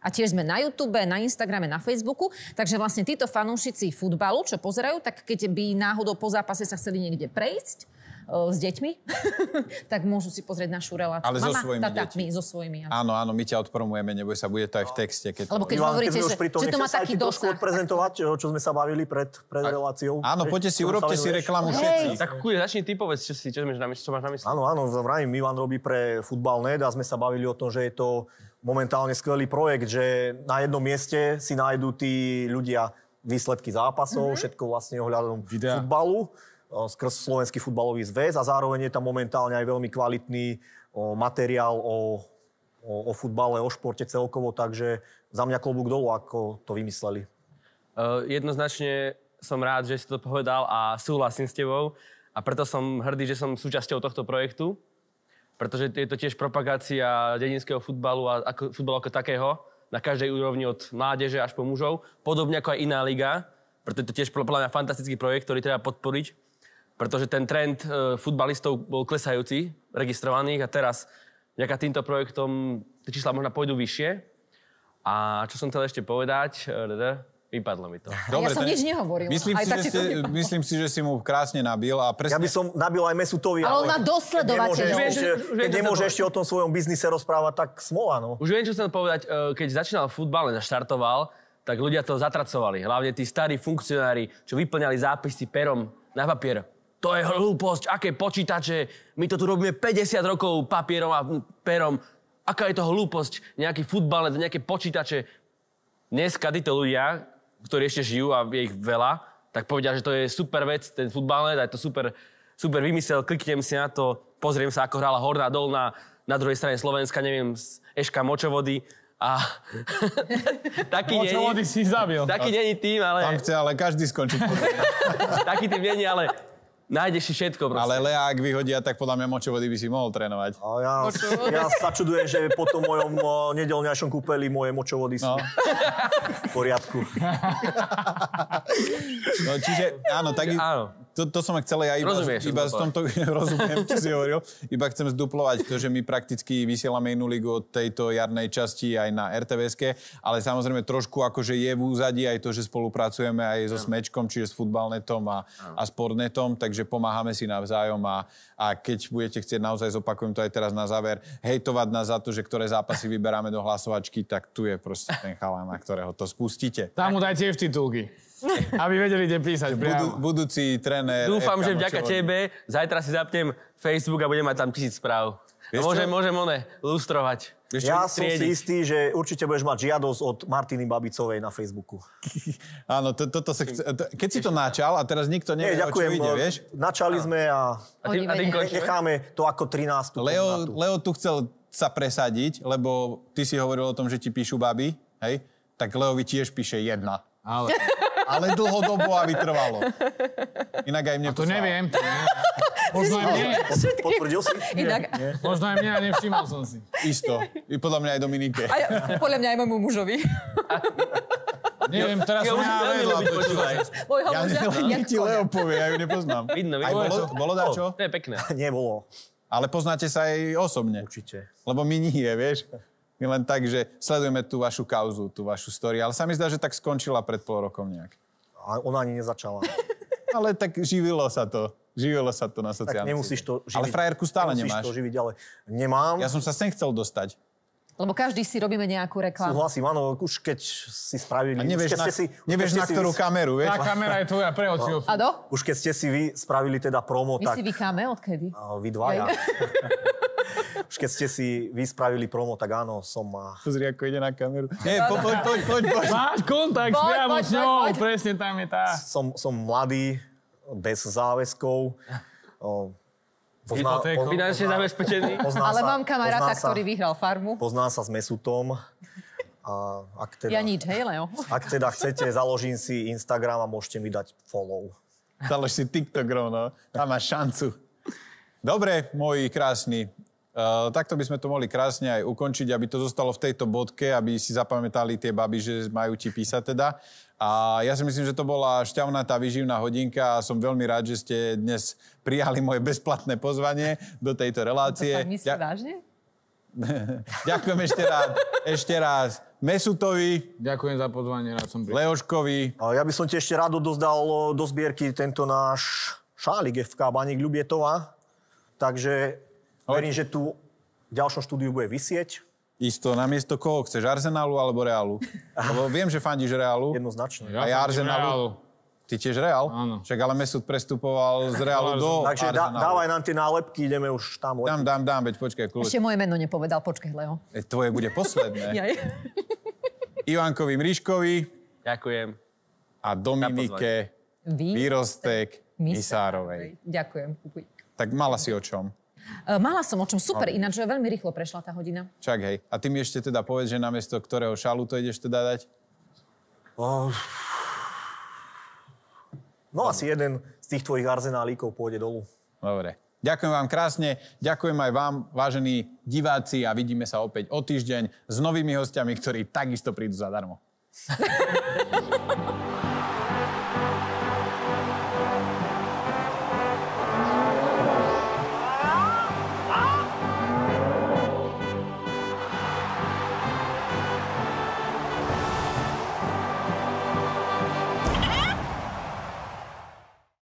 A tiež sme na YouTube, na Instagrame, na Facebooku. Takže vlastne títo fanúšici futbalu, čo pozerajú, tak keď by náhodou po zápase sa chceli niekde prejsť o, s deťmi, tak môžu si pozrieť našu reláciu. Ale so Mama, svojimi tata, deťmi. my so svojimi. Áno, Áno, áno, my ťa odpromujeme, neboj sa, bude to aj v texte. Keď Lebo keď Ivan, hovoríte, keď sme že, už pri tom, že to má nechceš sa aj taký ty trošku dosah. odprezentovať, čo sme sa bavili pred, pred reláciou. Áno, poďte si, urobte si reklamu všetci. Tak kuj, začni ty povedz, čo, si, čo, máš na mysli, čo máš na mysli. Áno, áno, vrajím, Ivan robí pre Futbal bodka net a sme sa bavili o tom, že je to momentálne skvelý projekt, že na jednom mieste si nájdú tí ľudia výsledky zápasov, mm-hmm. všetko vlastne ohľadom Videa. futbalu, skrz Slovenský futbalový zväz a zároveň je tam momentálne aj veľmi kvalitný o, materiál o, o, o futbale, o športe celkovo, takže za mňa klobúk dolu, ako to vymysleli. Uh, jednoznačne som rád, že si to povedal a súhlasím s tebou a preto som hrdý, že som súčasťou tohto projektu, pretože je to tiež propagácia dedinského futbalu a ako, futbalu ako takého na každej úrovni od mládeže až po mužov, podobne ako aj iná liga, preto je to tiež podľa mňa fantastický projekt, ktorý treba podporiť, pretože ten trend uh, futbalistov bol klesajúci, registrovaných a teraz vďaka týmto projektom tie čísla možno pôjdu vyššie. A čo som chcel ešte povedať, vypadlo mi to. Dobre, ja som nič nehovoril. Myslím si, že ste, myslím si, že si mu krásne nabil a presne... Ja by som nabil aj Mesutovi, ale on má dosledovateľov. Keď nemôže ešte o tom svojom biznise rozprávať, tak smola, no. Už viem, čo chcem povedať. Keď začínal futbal, naštartoval, tak ľudia to zatracovali. Hlavne tí starí funkcionári, čo vyplňali zápisy perom na papier. To je hlúposť, aké počítače. My to tu robíme päťdesiat rokov papierom a perom. Aká je to hlúposť, nejaký futbal, nejaké počítače. Dneska títo ľudia, ktorí ešte žijú a je ich veľa, tak povedia, že to je super vec, ten futbal, a je to super, super vymysel, kliknem si na to, pozriem sa, ako hrála Horná Dolná, na druhej strane Slovenska, neviem, Eška Močovody a taký není... Močovody si zabil. Taký není tým, ale... Tam chce ale každý skončiť. Taký tým není, ale nájdeš si všetko proste. Ale Lea, ak vyhodia, tak podľa mňa Močovody by si mohol trénovať. A ja, ja sa čudujem, že po tom mojom o, nedeľňajšom kúpeli moje močovody sú no. v poriadku. No, čiže áno, tak áno. To, to som chcel ja iba, Rozumieš, iba z tomto, rozumiem, čo si hovoril, iba chcem zduplovať to, že my prakticky vysielame inú ligu od tejto jarnej časti aj na er té vé eske, ale samozrejme trošku akože je v úzadí aj to, že spolupracujeme aj so Smečkom, čiže s Futbalnetom a, a Sportnetom, takže pomáhame si navzájom a, a keď budete chcieť, naozaj zopakujem to aj teraz na záver, hejtovať nás za to, že ktoré zápasy vyberáme do hlasovačky, tak tu je proste ten chalán, na ktorého to spustíte. Tam mu dajte v titulky. Aby vedeli, kde písať priamo. Budú, budúci tréner... Dúfam, F K že vďaka Močovody. tebe zajtra si zapnem Facebook a budem mať tam tisíc správ. A môžem, môžem one lustrovať. Ja som si istý, že určite budeš mať žiadosť od Martiny Babicovej na Facebooku. Áno, to, toto sa chce... To, keď si to načal a teraz nikto nevie, Nie, o čo ďakujem, ide, vieš? Načali sme a, A tým, a tým končíme? necháme to ako trinástu. Leo, Leo tu chcel sa presadiť, lebo ty si hovoril o tom, že ti píšu baby, hej? Tak Leovi tiež píše jedna. Ale... Ale dlhodobo a vytrvalo. Inak aj mne To poslal. neviem, to neviem. Možno aj mne. Potvrdil si? Inak... Možno aj mňa, nevšimol som si. Isto. I podľa mňa aj Dominike. Aj, podľa mňa aj môjmu mužovi. Neviem, teraz som ja vedla. Môjho Ja muža, neviem, jak ti Leo povie, ja ju nepoznám. Vidno, Aj vidno. bolo, bolo dačo? To je pekné. Nebolo. Ale poznáte sa aj osobne. Určite. Lebo my nie, vieš. My len tak, že sledujeme tú vašu kauzu, tú vašu story. Ale sa mi zdá, že tak skončila pred pol rokom nejak. A ona ani nezačala. Ale tak živilo sa to. Živilo sa to na Tak sociálnych nemusíš to živiť. Ale frajerku stále nemusíš nemáš. to živiť, ale nemám. Ja som sa sem chcel dostať. Lebo každý si robíme nejakú reklamu. Súhlasím, áno, už keď si spravili... A nevieš, už keď na, ste si, nevieš už keď na ste ktorú si, kameru, vieš? Tá kamera je tvoja, prehoď si ho. Ado? Už keď ste si vy spravili teda promo, My tak... si vykáme odkedy? A vy dvaja. Už keď ste si vy spravili promo, tak áno, som... A... Pozri, ako ide na kameru. Nie, po, poď, poď, poď, poď. Máš kontakt Poď, priamo poď, s ňou, poď, poď. presne tam je tá. Som, som mladý, bez záväzkov. O, pozná, Hypotékou. Finančne zabezpečený. pozná Ale sa, mám kamaráta, pozná sa- ktorý vyhral farmu. Poznám sa s Mesutom. A ak teda, Ja nič, hej, Leo? ak teda chcete, založím si Instagram a môžete mi dať follow. Založ si TikTok rovno. Tam máš šancu. Dobre, moji krásni. Uh, takto by sme to mohli krásne aj ukončiť, aby to zostalo v tejto bodke, aby si zapamätali tie baby, že majú ti písať teda. A ja si myslím, že to bola šťavnatá výživná hodinka a som veľmi rád, že ste dnes prijali moje bezplatné pozvanie do tejto relácie. To tak myslíš Ja- vážne? Ďakujem ešte raz. Ešte raz. Mesutovi. Ďakujem za pozvanie, rád som prišiel. Leoškovi. Ja by som ti ešte rád odozdal do zbierky tento náš šálik ef ká Baník Ľubietova. Takže verím, že tu v ďalšom štúdiu bude visieť. Isto, namiesto koho chceš? Arsenálu alebo Reálu? Lebo viem, že fandíš Reálu. Jednoznačne. A ja Arsenálu. Ty tiež Reál? Áno. Však ale Mesut prestupoval z Reálu do Takže dá, Arsenálu. dávaj nám tie nálepky, ideme už tam. Dám, dám, dám, veď počkaj. Kľúč. Ešte moje meno nepovedal, počkaj, Leo. E, tvoje bude posledné. Jaj. Ivankovi Mríškovi Ďakujem. a Dominike Výrostek Misárovej. Ďakujem. Tak mala si o čom? Uh, mala som o čom, super, ináč veľmi rýchlo prešla tá hodina. Čak, hej. A ty mi ešte teda povedz, že namiesto ktorého šalu to ideš teda dať? Oh. No asi jeden z tých tvojich arzenálíkov pôjde dolu. Dobre. Ďakujem vám krásne, ďakujem aj vám, vážení diváci, a vidíme sa opäť o týždeň s novými hostiami, ktorí takisto prídu zadarmo.